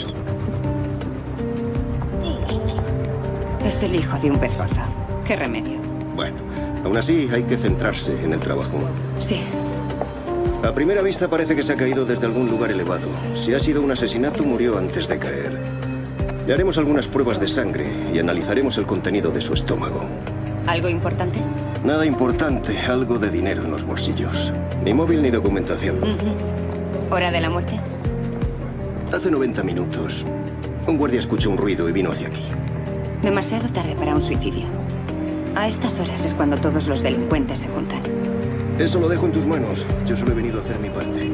Es el hijo de un pez gordo. ¿Qué remedio? Bueno, aún así hay que centrarse en el trabajo. Sí. A primera vista parece que se ha caído desde algún lugar elevado. Si ha sido un asesinato, murió antes de caer. Le haremos algunas pruebas de sangre y analizaremos el contenido de su estómago. ¿Algo importante? Nada importante, algo de dinero en los bolsillos. Ni móvil ni documentación. ¿Hora de la muerte? Hace 90 minutos. Un guardia escuchó un ruido y vino hacia aquí. Demasiado tarde para un suicidio. A estas horas es cuando todos los delincuentes se juntan. Eso lo dejo en tus manos. Yo solo he venido a hacer mi parte.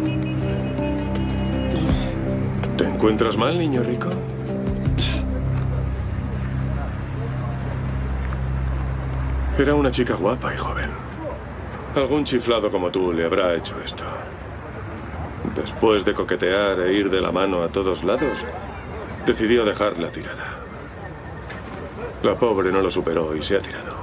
¿Te encuentras mal, niño rico? Era una chica guapa y joven. Algún chiflado como tú le habrá hecho esto. Después de coquetear e ir de la mano a todos lados, decidió dejarla tirada. La pobre no lo superó y se ha tirado.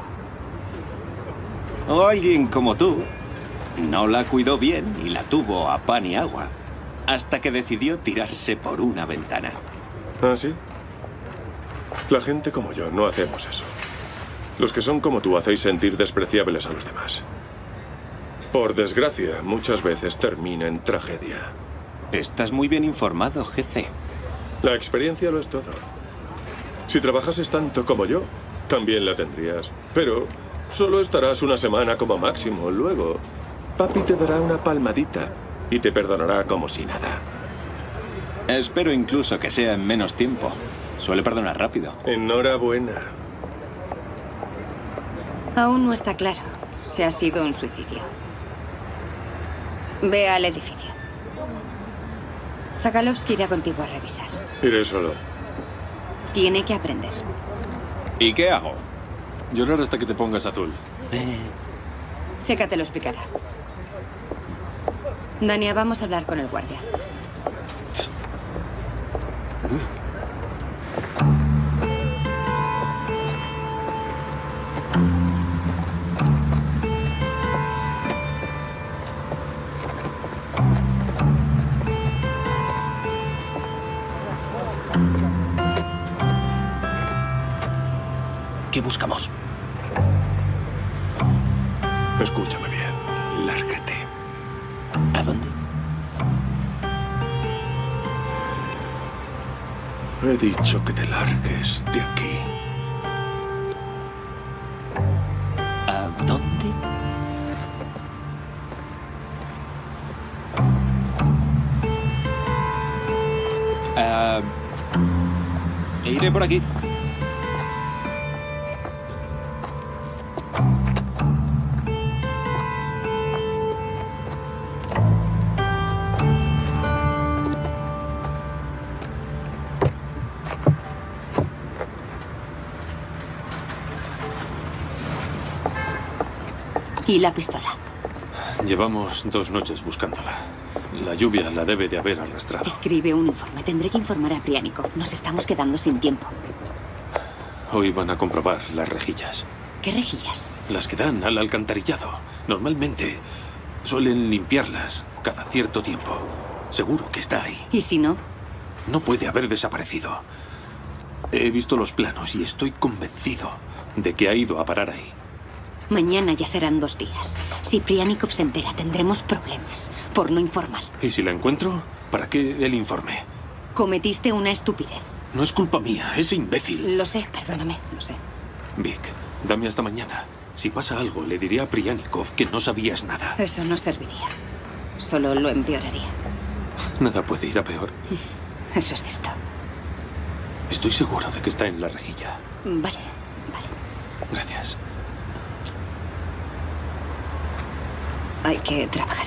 O alguien como tú no la cuidó bien y la tuvo a pan y agua. Hasta que decidió tirarse por una ventana. ¿Ah, sí? La gente como yo no hacemos eso. Los que son como tú hacéis sentir despreciables a los demás. Por desgracia, muchas veces termina en tragedia. Estás muy bien informado, GC. La experiencia lo es todo. Si trabajases tanto como yo, también la tendrías. Pero solo estarás una semana como máximo. Luego, papi te dará una palmadita y te perdonará como si nada. Espero incluso que sea en menos tiempo. Suele perdonar rápido. Enhorabuena. Aún no está claro si ha sido un suicidio. Ve al edificio. Sakalovsky irá contigo a revisar. Iré solo. Tiene que aprender. ¿Y qué hago? Llorar hasta que te pongas azul. Checa te lo explicará. Dania, vamos a hablar con el guardia. ¿Qué buscamos? Escúchame bien. Lárgate. ¿A dónde? He dicho que te largues de aquí. ¿A dónde? Iré por aquí. ¿Y la pistola? Llevamos 2 noches buscándola. La lluvia la debe de haber arrastrado. Escribe un informe. Tendré que informar a Prianikov. Nos estamos quedando sin tiempo. Hoy van a comprobar las rejillas. ¿Qué rejillas? Las que dan al alcantarillado. Normalmente suelen limpiarlas cada cierto tiempo. Seguro que está ahí. ¿Y si no? No puede haber desaparecido. He visto los planos y estoy convencido de que ha ido a parar ahí. Mañana ya serán 2 días. Si Prianikov se entera, tendremos problemas por no informar. ¿Y si la encuentro? ¿Para qué el informe? Cometiste una estupidez. No es culpa mía, es imbécil. Lo sé, perdóname, lo sé. Vic, dame hasta mañana. Si pasa algo, le diré a Prianikov que no sabías nada. Eso no serviría. Solo lo empeoraría. Nada puede ir a peor. Eso es cierto. Estoy seguro de que está en la rejilla. Vale. Gracias. Hay que trabajar.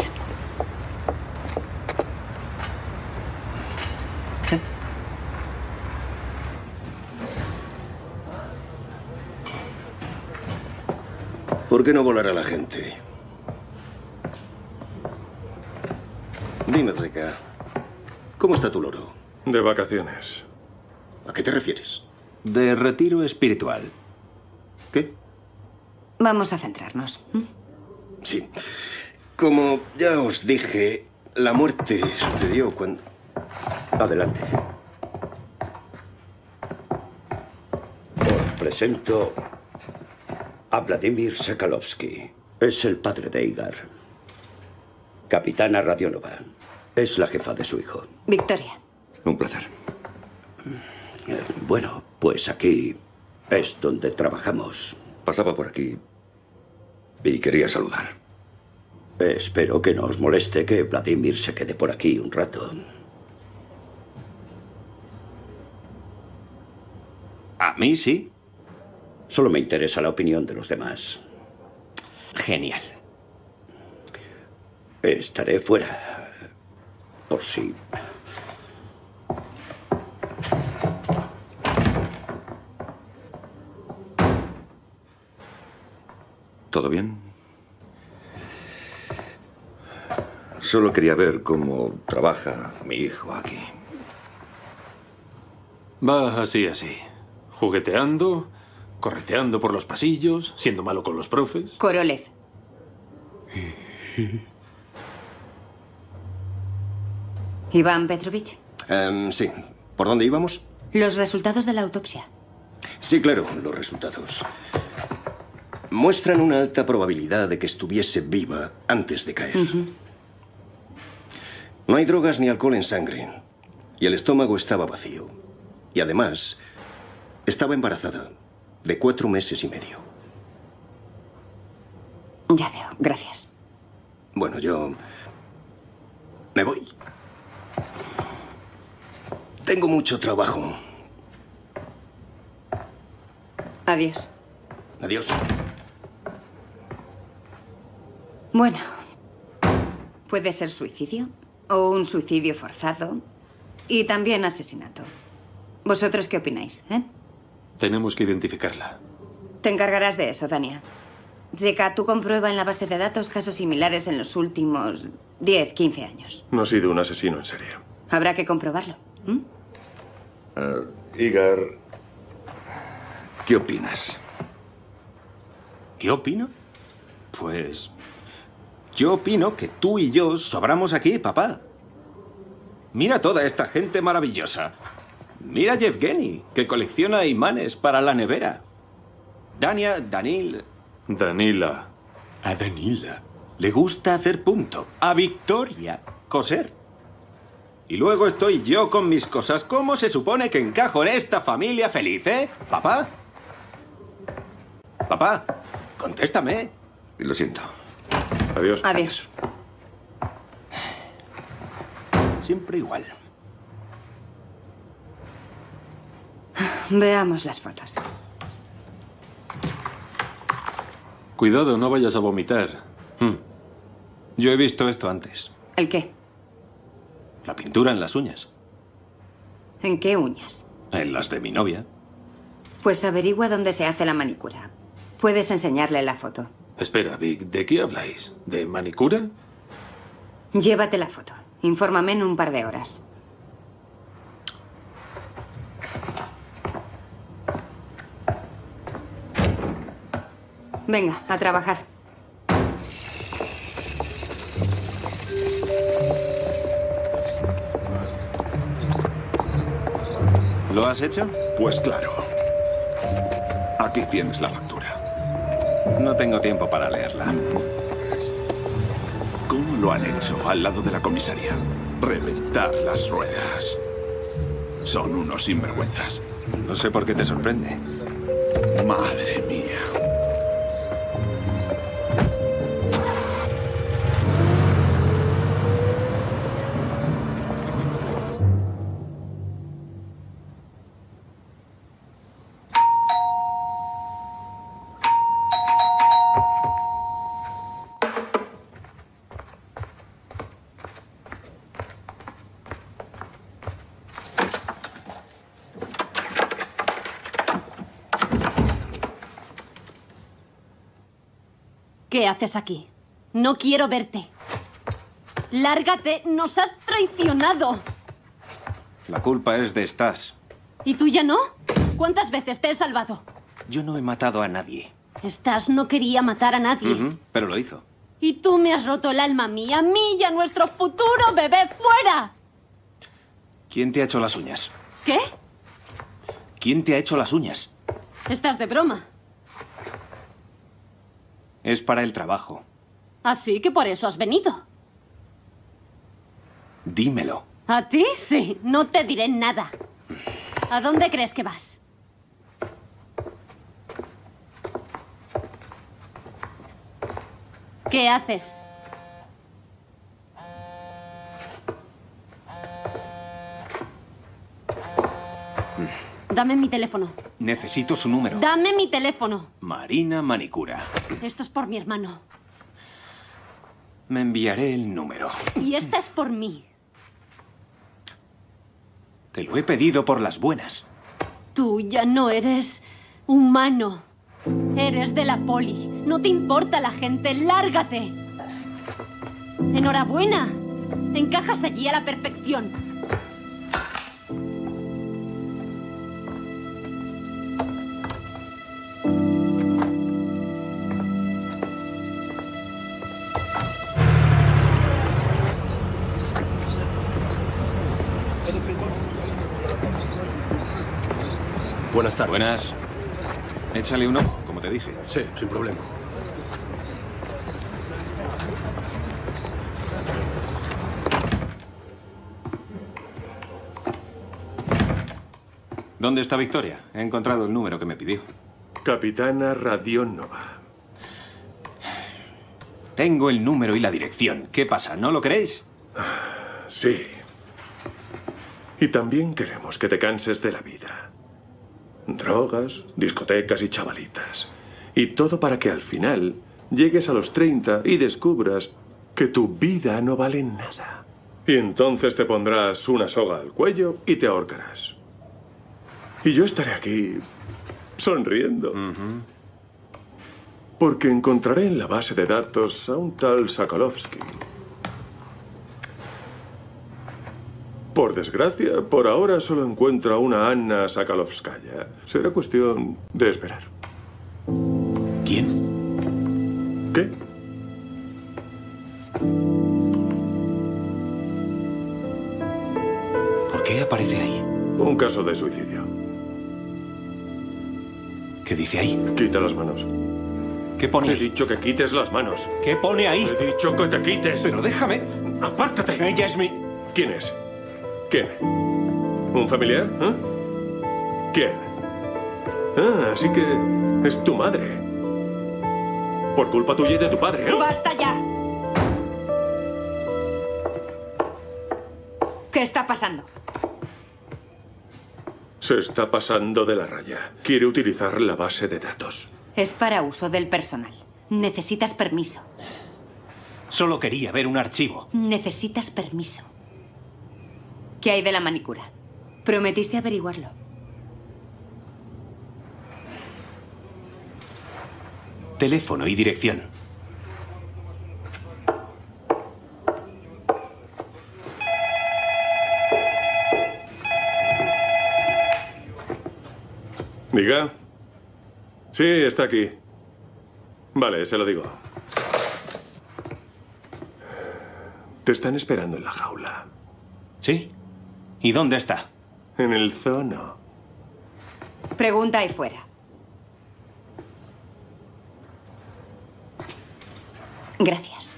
¿Por qué no volará la gente? Dime, Zeka, ¿cómo está tu loro? De vacaciones. ¿A qué te refieres? De retiro espiritual. ¿Qué? Vamos a centrarnos. Sí. Como ya os dije, la muerte sucedió cuando... Adelante. Os presento a Vladimir Sakalovsky. Es el padre de Igar. Capitana Radionova. Es la jefa de su hijo. Victoria. Un placer. Bueno, pues aquí es donde trabajamos. Pasaba por aquí y quería saludar. Espero que no os moleste que Vladimir se quede por aquí un rato. A mí sí. Solo me interesa la opinión de los demás. Genial. Estaré fuera por si... ¿Todo bien? Solo quería ver cómo trabaja mi hijo aquí. Va así. Jugueteando, correteando por los pasillos, siendo malo con los profes. Korolev. Iván Petrovich. Sí. ¿Por dónde íbamos? Los resultados de la autopsia. Sí, claro, los resultados. Muestran una alta probabilidad de que estuviese viva antes de caer. No hay drogas ni alcohol en sangre. Y el estómago estaba vacío. Y además, estaba embarazada, de 4 meses y medio. Ya veo, gracias. Bueno, yo... me voy. Tengo mucho trabajo. Adiós. Adiós. Bueno, puede ser suicidio o un suicidio forzado y también asesinato. ¿Vosotros qué opináis, Tenemos que identificarla. Te encargarás de eso, Dania. Zeka, tú comprueba en la base de datos casos similares en los últimos 10, 15 años. No ha sido un asesino en serie. Habrá que comprobarlo. Igar, ¿qué opinas? ¿Qué opino? Pues... yo opino que tú y yo sobramos aquí, papá. Mira toda esta gente maravillosa. Mira a Yevgeny, que colecciona imanes para la nevera. Dania, Danila. A Danila le gusta hacer punto. A Victoria, coser. Y luego estoy yo con mis cosas. ¿Cómo se supone que encajo en esta familia feliz, papá? Papá, contéstame. Lo siento. Adiós. Adiós. Siempre igual. Veamos las fotos. Cuidado, no vayas a vomitar. Yo he visto esto antes. ¿El qué? La pintura en las uñas. ¿En qué uñas? En las de mi novia. Pues averigua dónde se hace la manicura. Puedes enseñarle la foto. Espera, Vic, ¿de qué habláis? ¿De manicura? Llévate la foto. Infórmame en un par de horas. Venga, a trabajar. ¿Lo has hecho? Pues claro. Aquí tienes la factura. No tengo tiempo para leerla. ¿Cómo lo han hecho al lado de la comisaría? Reventar las ruedas. Son unos sinvergüenzas. No sé por qué te sorprende. Madre mía. ¿Qué haces aquí? No quiero verte. ¡Lárgate! ¡Nos has traicionado! La culpa es de Stas. ¿Y tú ya no? ¿Cuántas veces te he salvado? Yo no he matado a nadie. Stas no quería matar a nadie. Pero lo hizo. Y tú me has roto el alma a mí y a nuestro futuro bebé. ¡Fuera! ¿Quién te ha hecho las uñas? ¿Qué? ¿Quién te ha hecho las uñas? Estás de broma. Es para el trabajo. Así que por eso has venido. Dímelo. ¿A ti? Sí. No te diré nada. ¿A dónde crees que vas? ¿Qué haces? Dame mi teléfono. Necesito su número. Dame mi teléfono. Marina Manicura. Esto es por mi hermano. Me enviaré el número. Y esta es por mí. Te lo he pedido por las buenas. Tú ya no eres humano. Eres de la poli. No te importa la gente. ¡Lárgate! Enhorabuena. Encajas allí a la perfección. Buenas tardes. Buenas. Échale un ojo, como te dije. Sí, sin problema. ¿Dónde está Victoria? He encontrado el número que me pidió. Capitana Radionova. Tengo el número y la dirección. ¿Qué pasa? ¿No lo queréis? Sí. Y también queremos que te canses de la vida. Drogas, discotecas y chavalitas. Y todo para que al final llegues a los 30 y descubras que tu vida no vale nada. Y entonces te pondrás una soga al cuello y te ahorcarás. Y yo estaré aquí sonriendo. Porque encontraré en la base de datos a un tal Sokolovsky. Por desgracia, por ahora solo encuentro a una Anna Sokolovskaya. Será cuestión de esperar. ¿Quién? ¿Qué? ¿Por qué aparece ahí? Un caso de suicidio. ¿Qué dice ahí? Quita las manos. ¿Qué pone ahí? He dicho que quites las manos. ¿Qué pone ahí? He dicho que te quites. Pero déjame. ¡Apártate! Ella es mi... ¿Quién es? ¿Quién? ¿Un familiar? ¿Eh? ¿Quién? Ah, así que es tu madre. Por culpa tuya y de tu padre, ¿eh? ¡Basta ya! ¿Qué está pasando? Se está pasando de la raya. Quiere utilizar la base de datos. Es para uso del personal. Necesitas permiso. Solo quería ver un archivo. Necesitas permiso. ¿Qué hay de la manicura? Prometiste averiguarlo. Teléfono y dirección. Diga. Sí, está aquí. Vale, se lo digo. Te están esperando en la jaula. ¿Sí? ¿Y dónde está? En el zono. Pregunta ahí fuera. Gracias.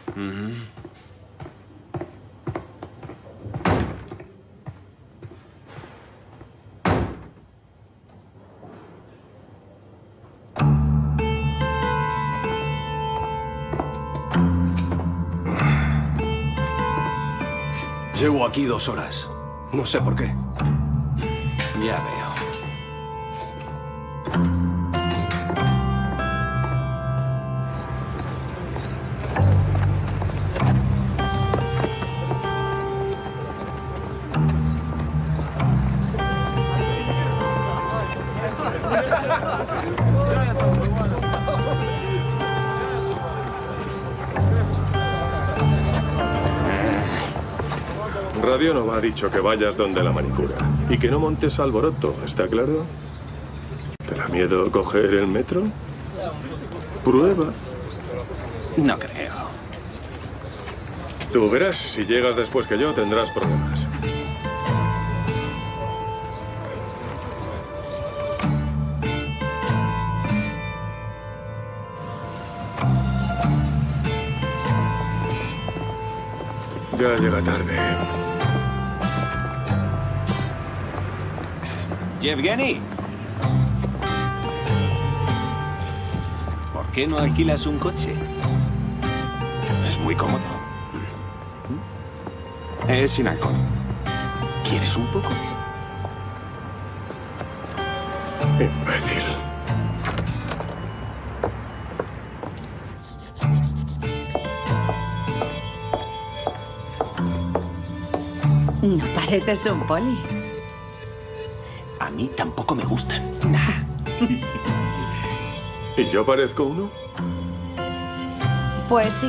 Llevo aquí 2 horas. No sé por qué. Ya veo. Radionova ha dicho que vayas donde la manicura y que no montes alboroto, ¿está claro? ¿Te da miedo coger el metro? Prueba. No creo. Tú verás, si llegas después que yo tendrás problemas. Ya llega tarde. Yevgeny. ¿Por qué no alquilas un coche? Es muy cómodo. Es sin alcohol. ¿Quieres un poco? Imbécil. No pareces un poli. A mí tampoco me gustan. Nah. ¿Y yo parezco uno? Pues sí.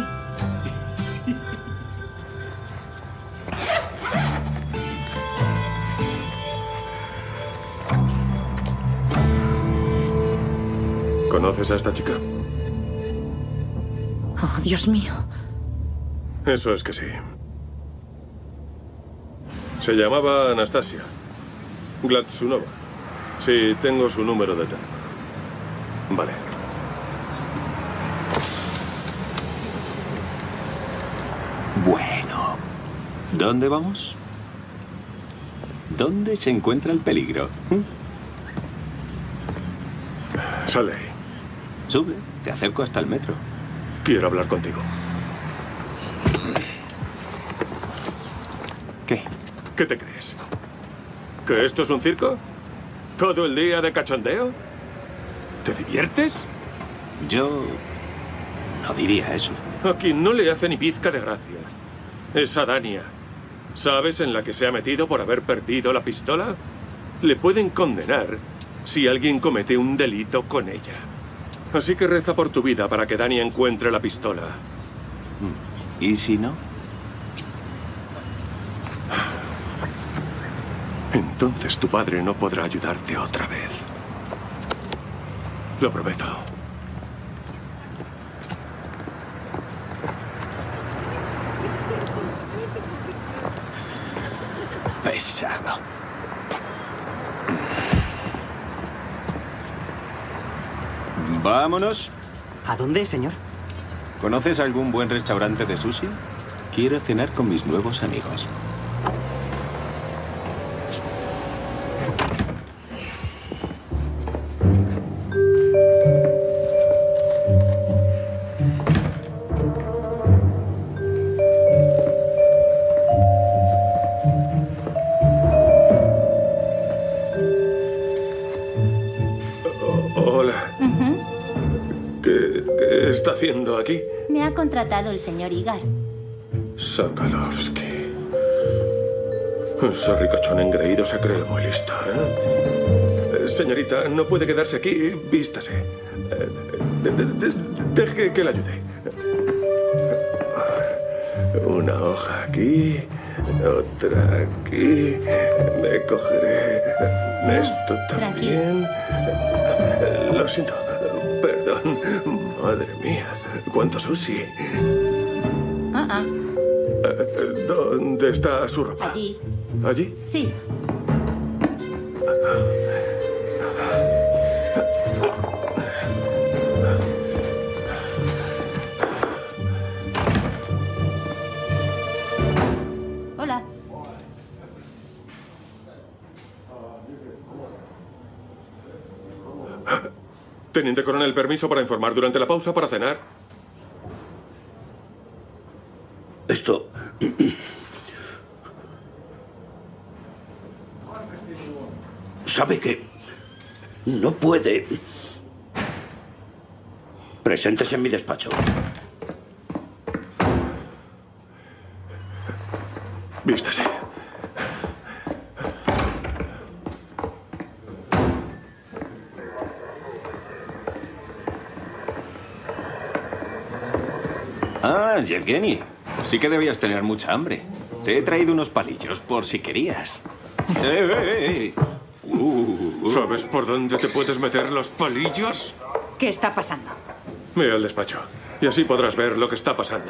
¿Conoces a esta chica? Oh, Dios mío. Eso es que sí. Se llamaba Anastasia. Glatsunova. Sí, tengo su número de teléfono. Vale. Bueno. ¿Dónde vamos? ¿Dónde se encuentra el peligro? Sale. Sube, te acerco hasta el metro. Quiero hablar contigo. ¿Qué? ¿Qué te crees? ¿Que esto es un circo? ¿Todo el día de cachondeo? ¿Te diviertes? Yo no diría eso. A quien no le hace ni pizca de gracia es a Dania. ¿Sabes en la que se ha metido por haber perdido la pistola? Le pueden condenar si alguien comete un delito con ella. Así que reza por tu vida para que Dania encuentre la pistola. ¿Y si no? Entonces tu padre no podrá ayudarte otra vez. Lo prometo. Pesado. Vámonos. ¿A dónde, señor? ¿Conoces algún buen restaurante de sushi? Quiero cenar con mis nuevos amigos. Hola. ¿Qué está haciendo aquí? Me ha contratado el señor Igar. Sokolovsky. Ese ricachón engreído se cree muy listo, ¿eh? Señorita, no puede quedarse aquí. Vístase. Deje que le ayude. Una hoja aquí, otra aquí. Me cogeré esto también. Lo siento. Perdón. Madre mía. ¿Cuánto sushi? ¿Dónde está su ropa? Allí. ¿Allí? Sí. Hola. Teniente coronel, permiso para informar durante la pausa para cenar. Esto... ¿Sabe qué? No puede. Preséntese en mi despacho. Vístase. Ah, Yevgeny. Sí que debías tener mucha hambre. Te he traído unos palillos por si querías. ¿Sabes por dónde te puedes meter los palillos? ¿Qué está pasando? Ve al despacho y así podrás ver lo que está pasando.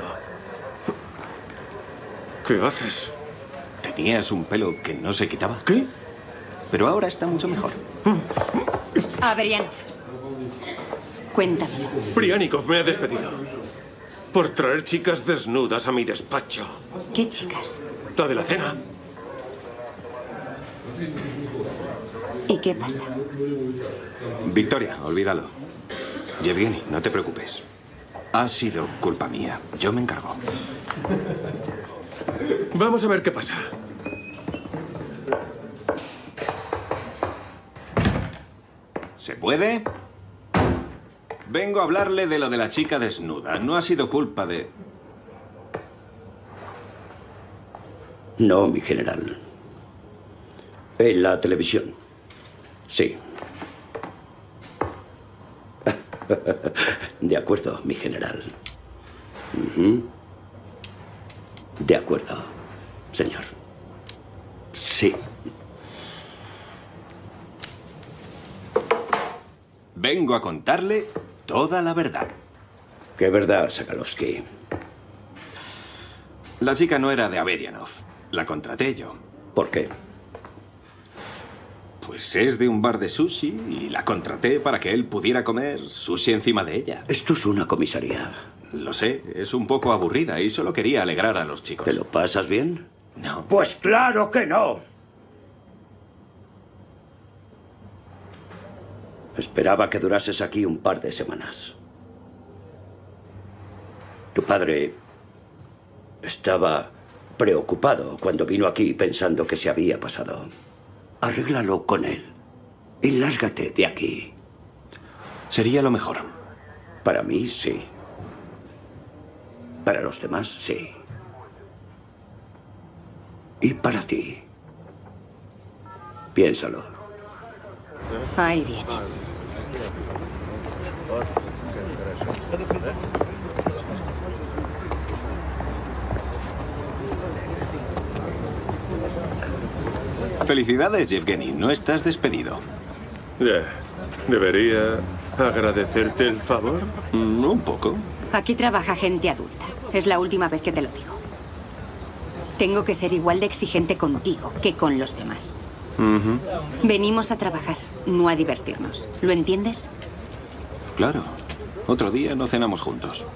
¿Qué haces? Tenías un pelo que no se quitaba. ¿Qué? Pero ahora está mucho mejor. Averianov. Cuéntamelo. Brianikov me ha despedido por traer chicas desnudas a mi despacho. ¿Qué chicas? La de la cena. ¿Y qué pasa? Victoria, olvídalo. Yevgeny, no te preocupes. Ha sido culpa mía. Yo me encargo. Vamos a ver qué pasa. ¿Se puede? Vengo a hablarle de lo de la chica desnuda. No ha sido culpa de... No, mi general. En la televisión. Sí. De acuerdo, mi general. De acuerdo, señor. Sí. Vengo a contarle toda la verdad. ¿Qué verdad, Sokolovsky? La chica no era de Averianov. La contraté yo. ¿Por qué? Pues es de un bar de sushi y la contraté para que él pudiera comer sushi encima de ella. Esto es una comisaría. Lo sé, es un poco aburrida y solo quería alegrar a los chicos. ¿Te lo pasas bien? No. Pues claro que no. Esperaba que durases aquí un par de semanas. Tu padre estaba preocupado cuando vino aquí pensando que se había pasado. Arréglalo con él y lárgate de aquí. Sería lo mejor. Para mí, sí. Para los demás, sí. Y para ti. Piénsalo. Ahí viene. Felicidades, Yevgeny. No estás despedido. ¿Debería agradecerte el favor? Un poco. Aquí trabaja gente adulta. Es la última vez que te lo digo. Tengo que ser igual de exigente contigo que con los demás. Venimos a trabajar, no a divertirnos. ¿Lo entiendes? Claro. Otro día no cenamos juntos.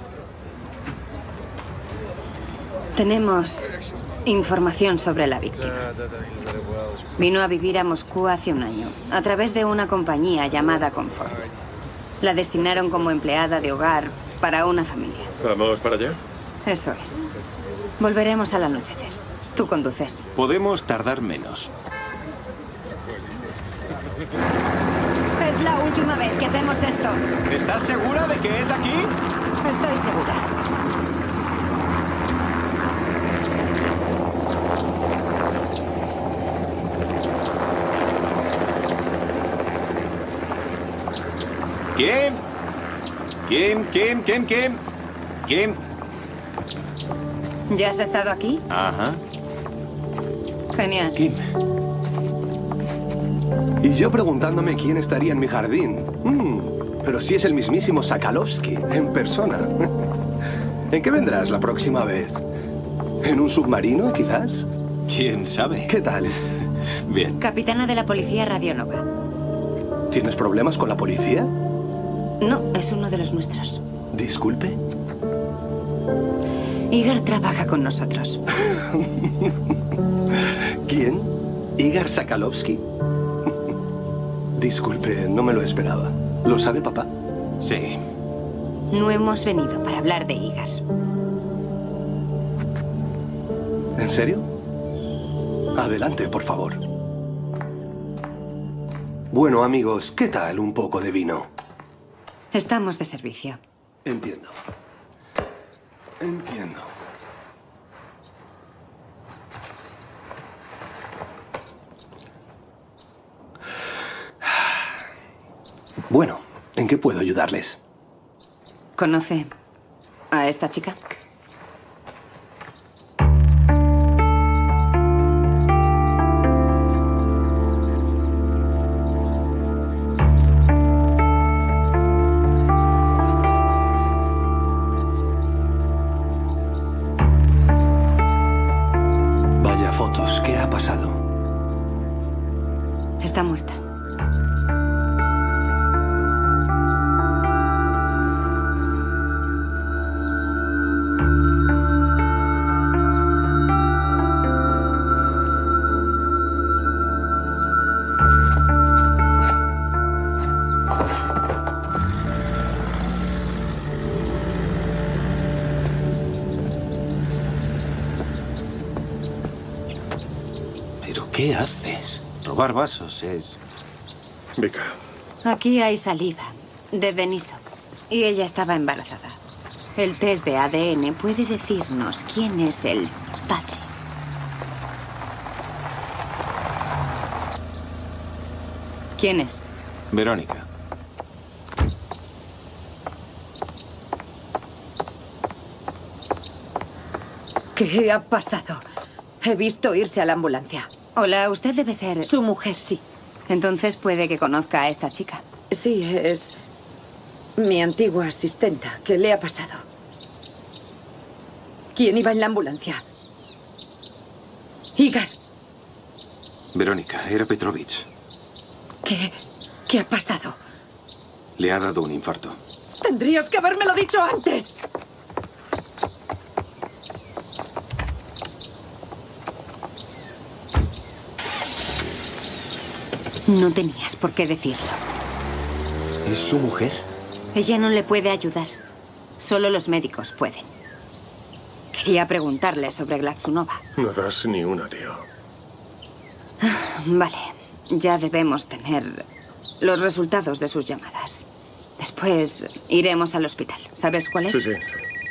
Tenemos información sobre la víctima. Vino a vivir a Moscú hace un año, a través de una compañía llamada Comfort. La destinaron como empleada de hogar para una familia. ¿Vamos para allá? Eso es. Volveremos al anochecer. Tú conduces. Podemos tardar menos. Es la última vez que hacemos esto. ¿Estás segura de que es aquí? Estoy segura. Kim. Kim. ¿Ya has estado aquí? Ajá. Genial. Kim. Y yo preguntándome quién estaría en mi jardín. Pero si es el mismísimo Sakalovsky, en persona. ¿En qué vendrás la próxima vez? ¿En un submarino, quizás? ¿Quién sabe? ¿Qué tal? Bien. Capitana de la policía Radionova. ¿Tienes problemas con la policía? No, es uno de los nuestros. Disculpe. Igor trabaja con nosotros. ¿Quién? ¿Igor Sakalovsky? Disculpe, no me lo esperaba. ¿Lo sabe papá? Sí. No hemos venido para hablar de Igor. ¿En serio? Adelante, por favor. Bueno, amigos, ¿qué tal un poco de vino? Estamos de servicio. Entiendo. Entiendo. Bueno, ¿en qué puedo ayudarles? ¿Conoce a esta chica? Vaya fotos, ¿qué ha pasado? Está muerta. ¿Pero qué haces? Robar vasos es... Vika. Aquí hay saliva de Denisov y ella estaba embarazada. El test de ADN puede decirnos quién es el padre. ¿Quién es? Verónica. ¿Qué ha pasado? He visto irse a la ambulancia. Hola, usted debe ser... Su mujer, sí. Entonces puede que conozca a esta chica. Sí, es mi antigua asistenta. ¿Qué le ha pasado? ¿Quién iba en la ambulancia? Igor. Verónica, era Petrovich. ¿Qué ha pasado? Le ha dado un infarto. Tendrías que habérmelo dicho antes. No tenías por qué decirlo. ¿Es su mujer? Ella no le puede ayudar. Solo los médicos pueden. Quería preguntarle sobre Glatsunova. No das ni una, tío. Vale, ya debemos tener los resultados de sus llamadas. Después iremos al hospital. ¿Sabes cuál es? Sí, sí.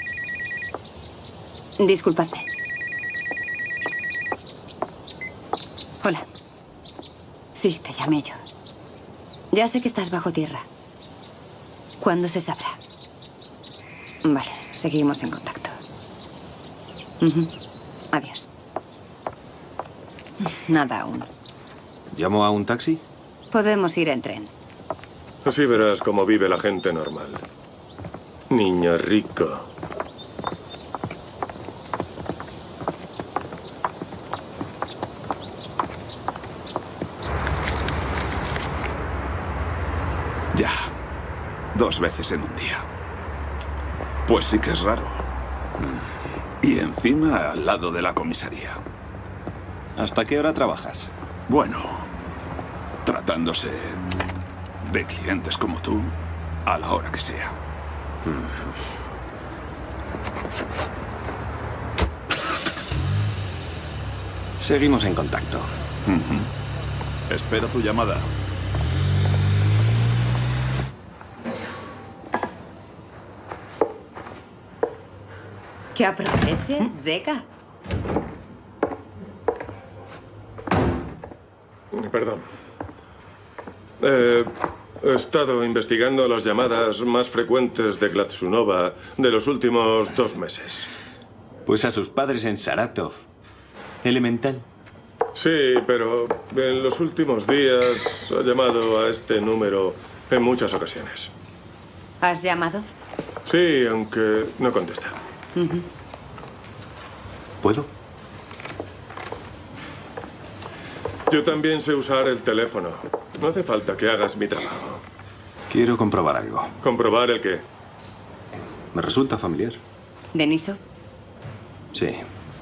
Disculpadme. Hola. Sí, te llamé yo. Ya sé que estás bajo tierra. ¿Cuándo se sabrá? Vale, seguimos en contacto. Adiós. Nada aún. ¿Llamo a un taxi? Podemos ir en tren. Así verás cómo vive la gente normal. Niño rico. Ya. 2 veces en un día. Pues sí que es raro. Y encima al lado de la comisaría. ¿Hasta qué hora trabajas? Bueno, tratándose de clientes como tú, a la hora que sea. Seguimos en contacto. Espero tu llamada. Que aproveche, Zeka. Perdón. He estado investigando las llamadas más frecuentes de Glatsunova de los últimos 2 meses. Pues a sus padres en Saratov. Elemental. Sí, pero en los últimos días ha llamado a este número en muchas ocasiones. ¿Has llamado? Sí, aunque no contesta. ¿Puedo? Yo también sé usar el teléfono. No hace falta que hagas mi trabajo. Quiero comprobar algo. ¿Comprobar el qué? Me resulta familiar. ¿Denisov? Sí.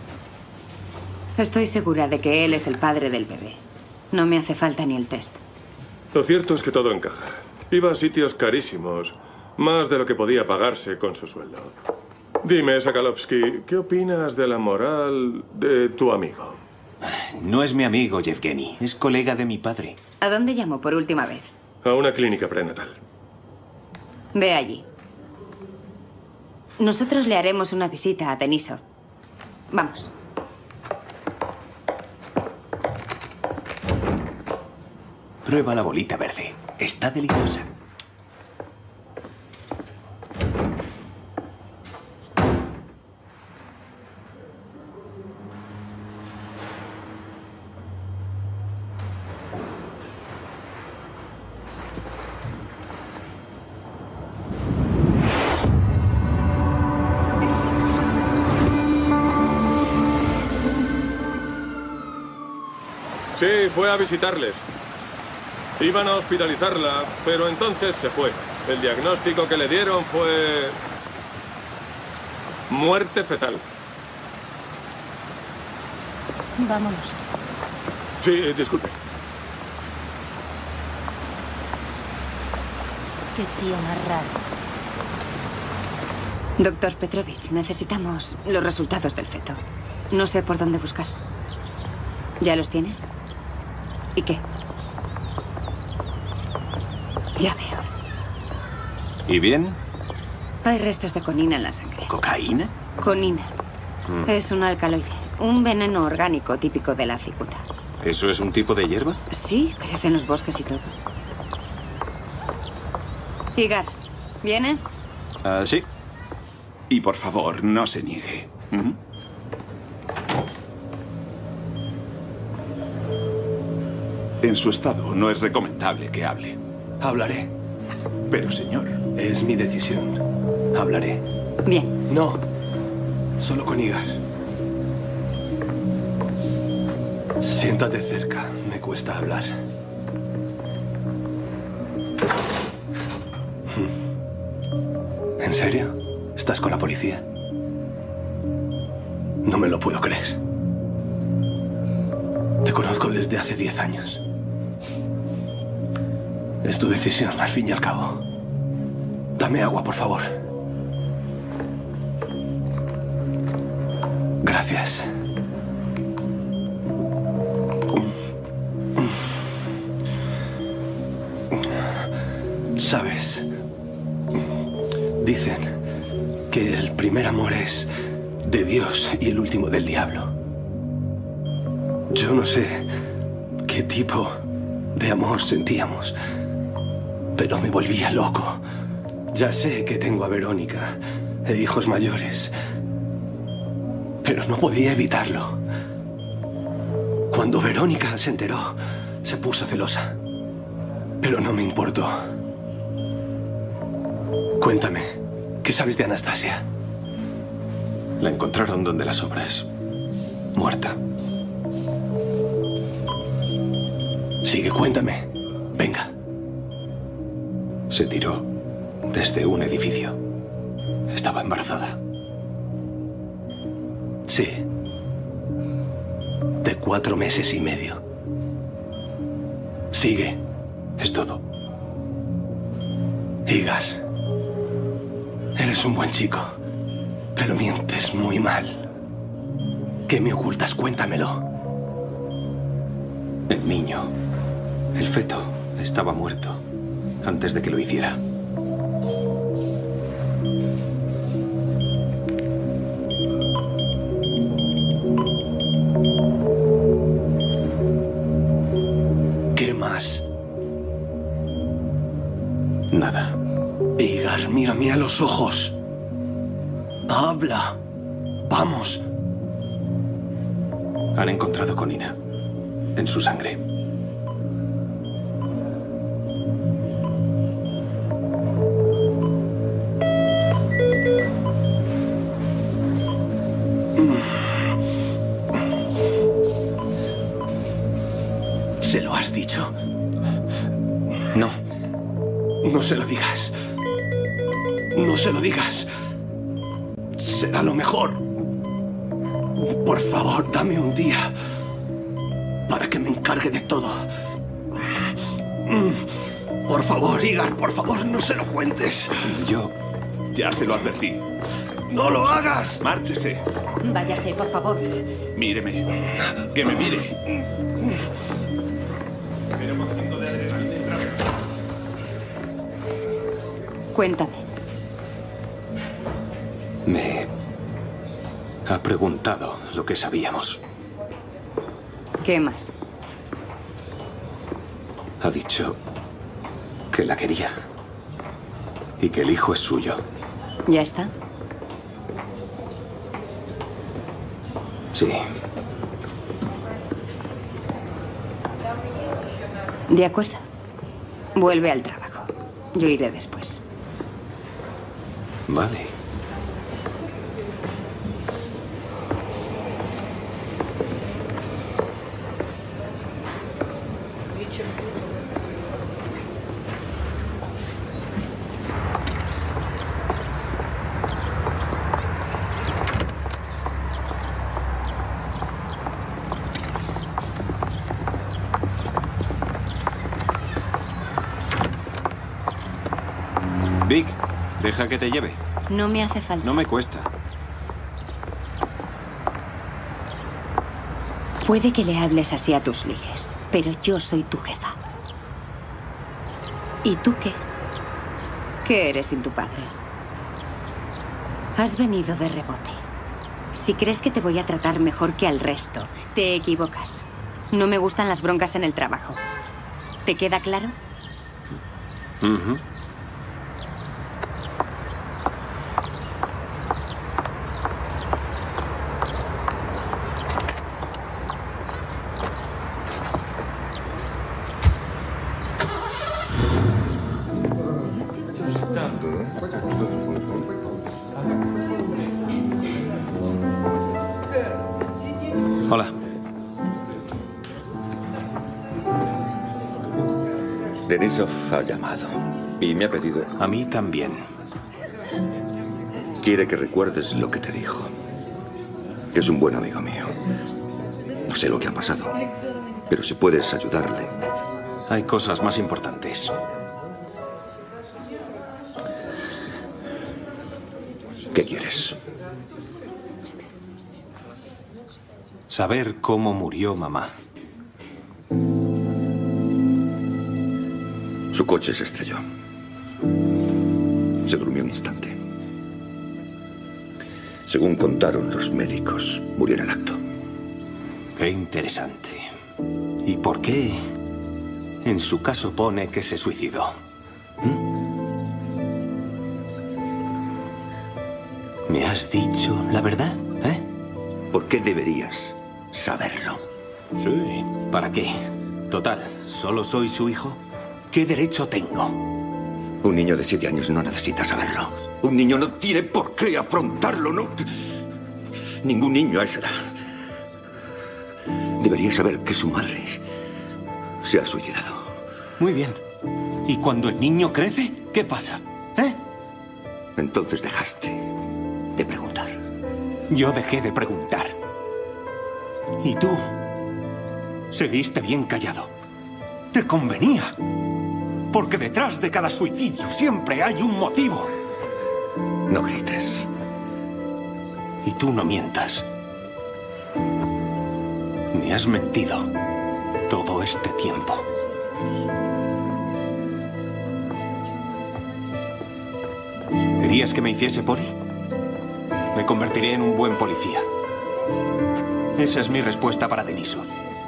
Estoy segura de que él es el padre del bebé. No me hace falta ni el test. Lo cierto es que todo encaja. Iba a sitios carísimos, más de lo que podía pagarse con su sueldo. Dime, Sakalovsky, ¿qué opinas de la moral de tu amigo? No es mi amigo, Yevgeny. Es colega de mi padre. ¿A dónde llamó por última vez? A una clínica prenatal. Ve allí. Nosotros le haremos una visita a Denisov. Vamos. Prueba la bolita verde. Está deliciosa. Sí, fue a visitarles. Iban a hospitalizarla, pero entonces se fue. El diagnóstico que le dieron fue... muerte fetal. Vámonos. Sí, disculpe. Qué tío más raro. Doctor Petrovich, necesitamos los resultados del feto. No sé por dónde buscar. ¿Ya los tiene? ¿Y qué? Ya veo. ¿Y bien? Hay restos de conina en la sangre. ¿Cocaína? Conina. Es un alcaloide. Un veneno orgánico típico de la cicuta. ¿Eso es un tipo de hierba? Sí, crece en los bosques y todo. Igar, ¿vienes? Sí. Y por favor, no se niegue. En su estado no es recomendable que hable. Hablaré. Pero, señor... Es mi decisión. Hablaré. Bien. No. Solo con Igar. Siéntate cerca. Me cuesta hablar. ¿En serio? ¿Estás con la policía? No me lo puedo creer. Te conozco desde hace 10 años. Es tu decisión, al fin y al cabo. Dame agua, por favor. Gracias. ¿Sabes? Dicen que el primer amor es de Dios y el último del diablo. Yo no sé qué tipo de amor sentíamos, pero me volvía loco. Ya sé que tengo a Verónica e hijos mayores, pero no podía evitarlo. Cuando Verónica se enteró, se puso celosa, pero no me importó. Cuéntame, ¿qué sabes de Anastasia? La encontraron donde las obras, muerta. Sigue, cuéntame. Venga. Se tiró desde un edificio. Estaba embarazada. Sí. De 4 meses y medio. Sigue. Es todo. Igar, eres un buen chico, pero mientes muy mal. ¿Qué me ocultas? Cuéntamelo. El niño, el feto, estaba muerto antes de que lo hiciera. ¿Qué más? Nada. Igar, mírame a los ojos. Habla. Vamos. Han encontrado conina en su sangre. ¿Se lo has dicho? No. No se lo digas. No se lo digas. Será lo mejor. Por favor, dame un día para que me encargue de todo. Por favor, Igar, por favor, no se lo cuentes. Yo ya se lo advertí. ¡No lo hagas! Márchese. Váyase, por favor. Míreme. Que me mire. Cuéntame. Me ha preguntado lo que sabíamos. ¿Qué más? Ha dicho que la quería y que el hijo es suyo. ¿Ya está? Sí. De acuerdo. Vuelve al trabajo. Yo iré después. Vale. Vic, deja que te lleve. No me hace falta. No me cuesta. Puede que le hables así a tus ligues, pero yo soy tu jefa. ¿Y tú qué? ¿Qué eres sin tu padre? Has venido de rebote. Si crees que te voy a tratar mejor que al resto, te equivocas. No me gustan las broncas en el trabajo. ¿Te queda claro? Hola. Denisov ha llamado y me ha pedido... A mí también. Quiere que recuerdes lo que te dijo. Es un buen amigo mío. No sé lo que ha pasado, pero si puedes ayudarle... Hay cosas más importantes. ¿Qué quieres? Saber cómo murió mamá. Su coche se estrelló. Se durmió un instante. Según contaron los médicos, murió en el acto. Qué interesante. ¿Y por qué en su caso pone que se suicidó? ¿Me has dicho la verdad? ¿Eh? ¿Por qué deberías saberlo? Sí. ¿Para qué? Total, ¿solo soy su hijo? ¿Qué derecho tengo? Un niño de 7 años no necesita saberlo. Un niño no tiene por qué afrontarlo, ¿no? Ningún niño a esa edad debería saber que su madre se ha suicidado. Muy bien. ¿Y cuando el niño crece? ¿Qué pasa? ¿Eh? Entonces dejaste de preguntar. Yo dejé de preguntar. ¿Y tú? Seguiste bien callado. Te convenía. Porque detrás de cada suicidio siempre hay un motivo. No grites. Y tú no mientas. Me has mentido todo este tiempo. ¿Querías que me hiciese poli? Me convertiré en un buen policía. Esa es mi respuesta para Denisov.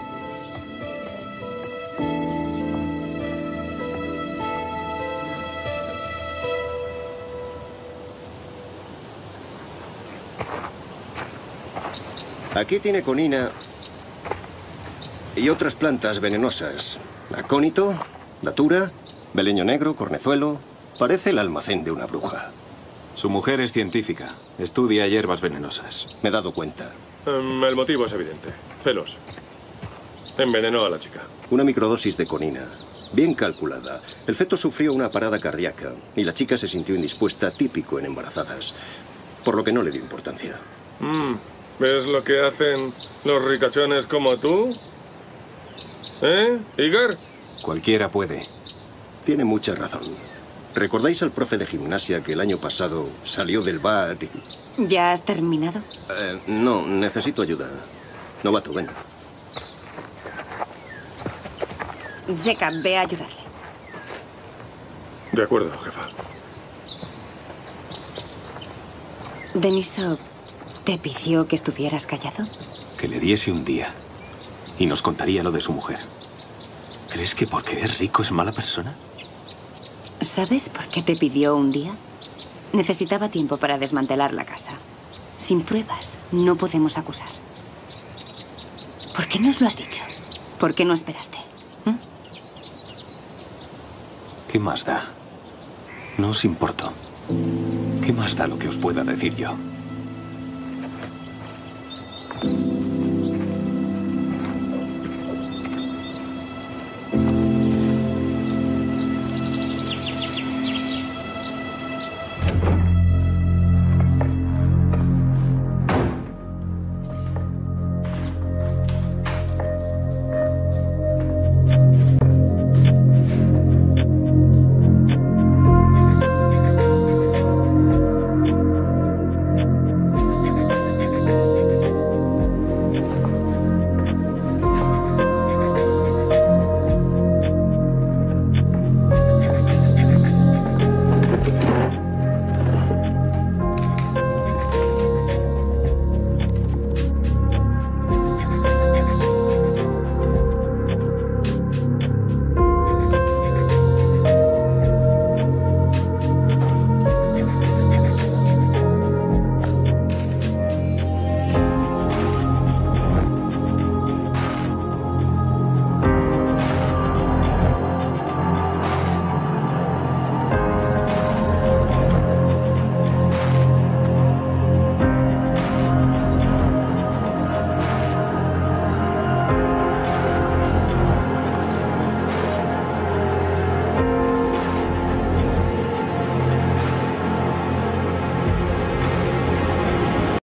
Aquí tiene conina y otras plantas venenosas. Acónito, datura, beleño negro, cornezuelo. Parece el almacén de una bruja. Su mujer es científica. Estudia hierbas venenosas. Me he dado cuenta. El motivo es evidente. Celos. Envenenó a la chica. Una microdosis de conina. Bien calculada. El feto sufrió una parada cardíaca y la chica se sintió indispuesta, típico en embarazadas. Por lo que no le dio importancia. ¿Ves lo que hacen los ricachones como tú? ¿Eh, Igor? Cualquiera puede. Tiene mucha razón. ¿Recordáis al profe de gimnasia que el año pasado salió del bar y... ¿Ya has terminado? No, necesito ayuda. Novato, ven. Zeka, ve a ayudarle. De acuerdo, jefa. Denisov te pidió que estuvieras callado. Que le diese un día y nos contaría lo de su mujer. ¿Crees que porque es rico es mala persona? ¿Sabes por qué te pidió un día? Necesitaba tiempo para desmantelar la casa. Sin pruebas, no podemos acusar. ¿Por qué no os lo has dicho? ¿Por qué no esperaste? ¿Qué más da? No os importo. ¿Qué más da lo que os pueda decir yo?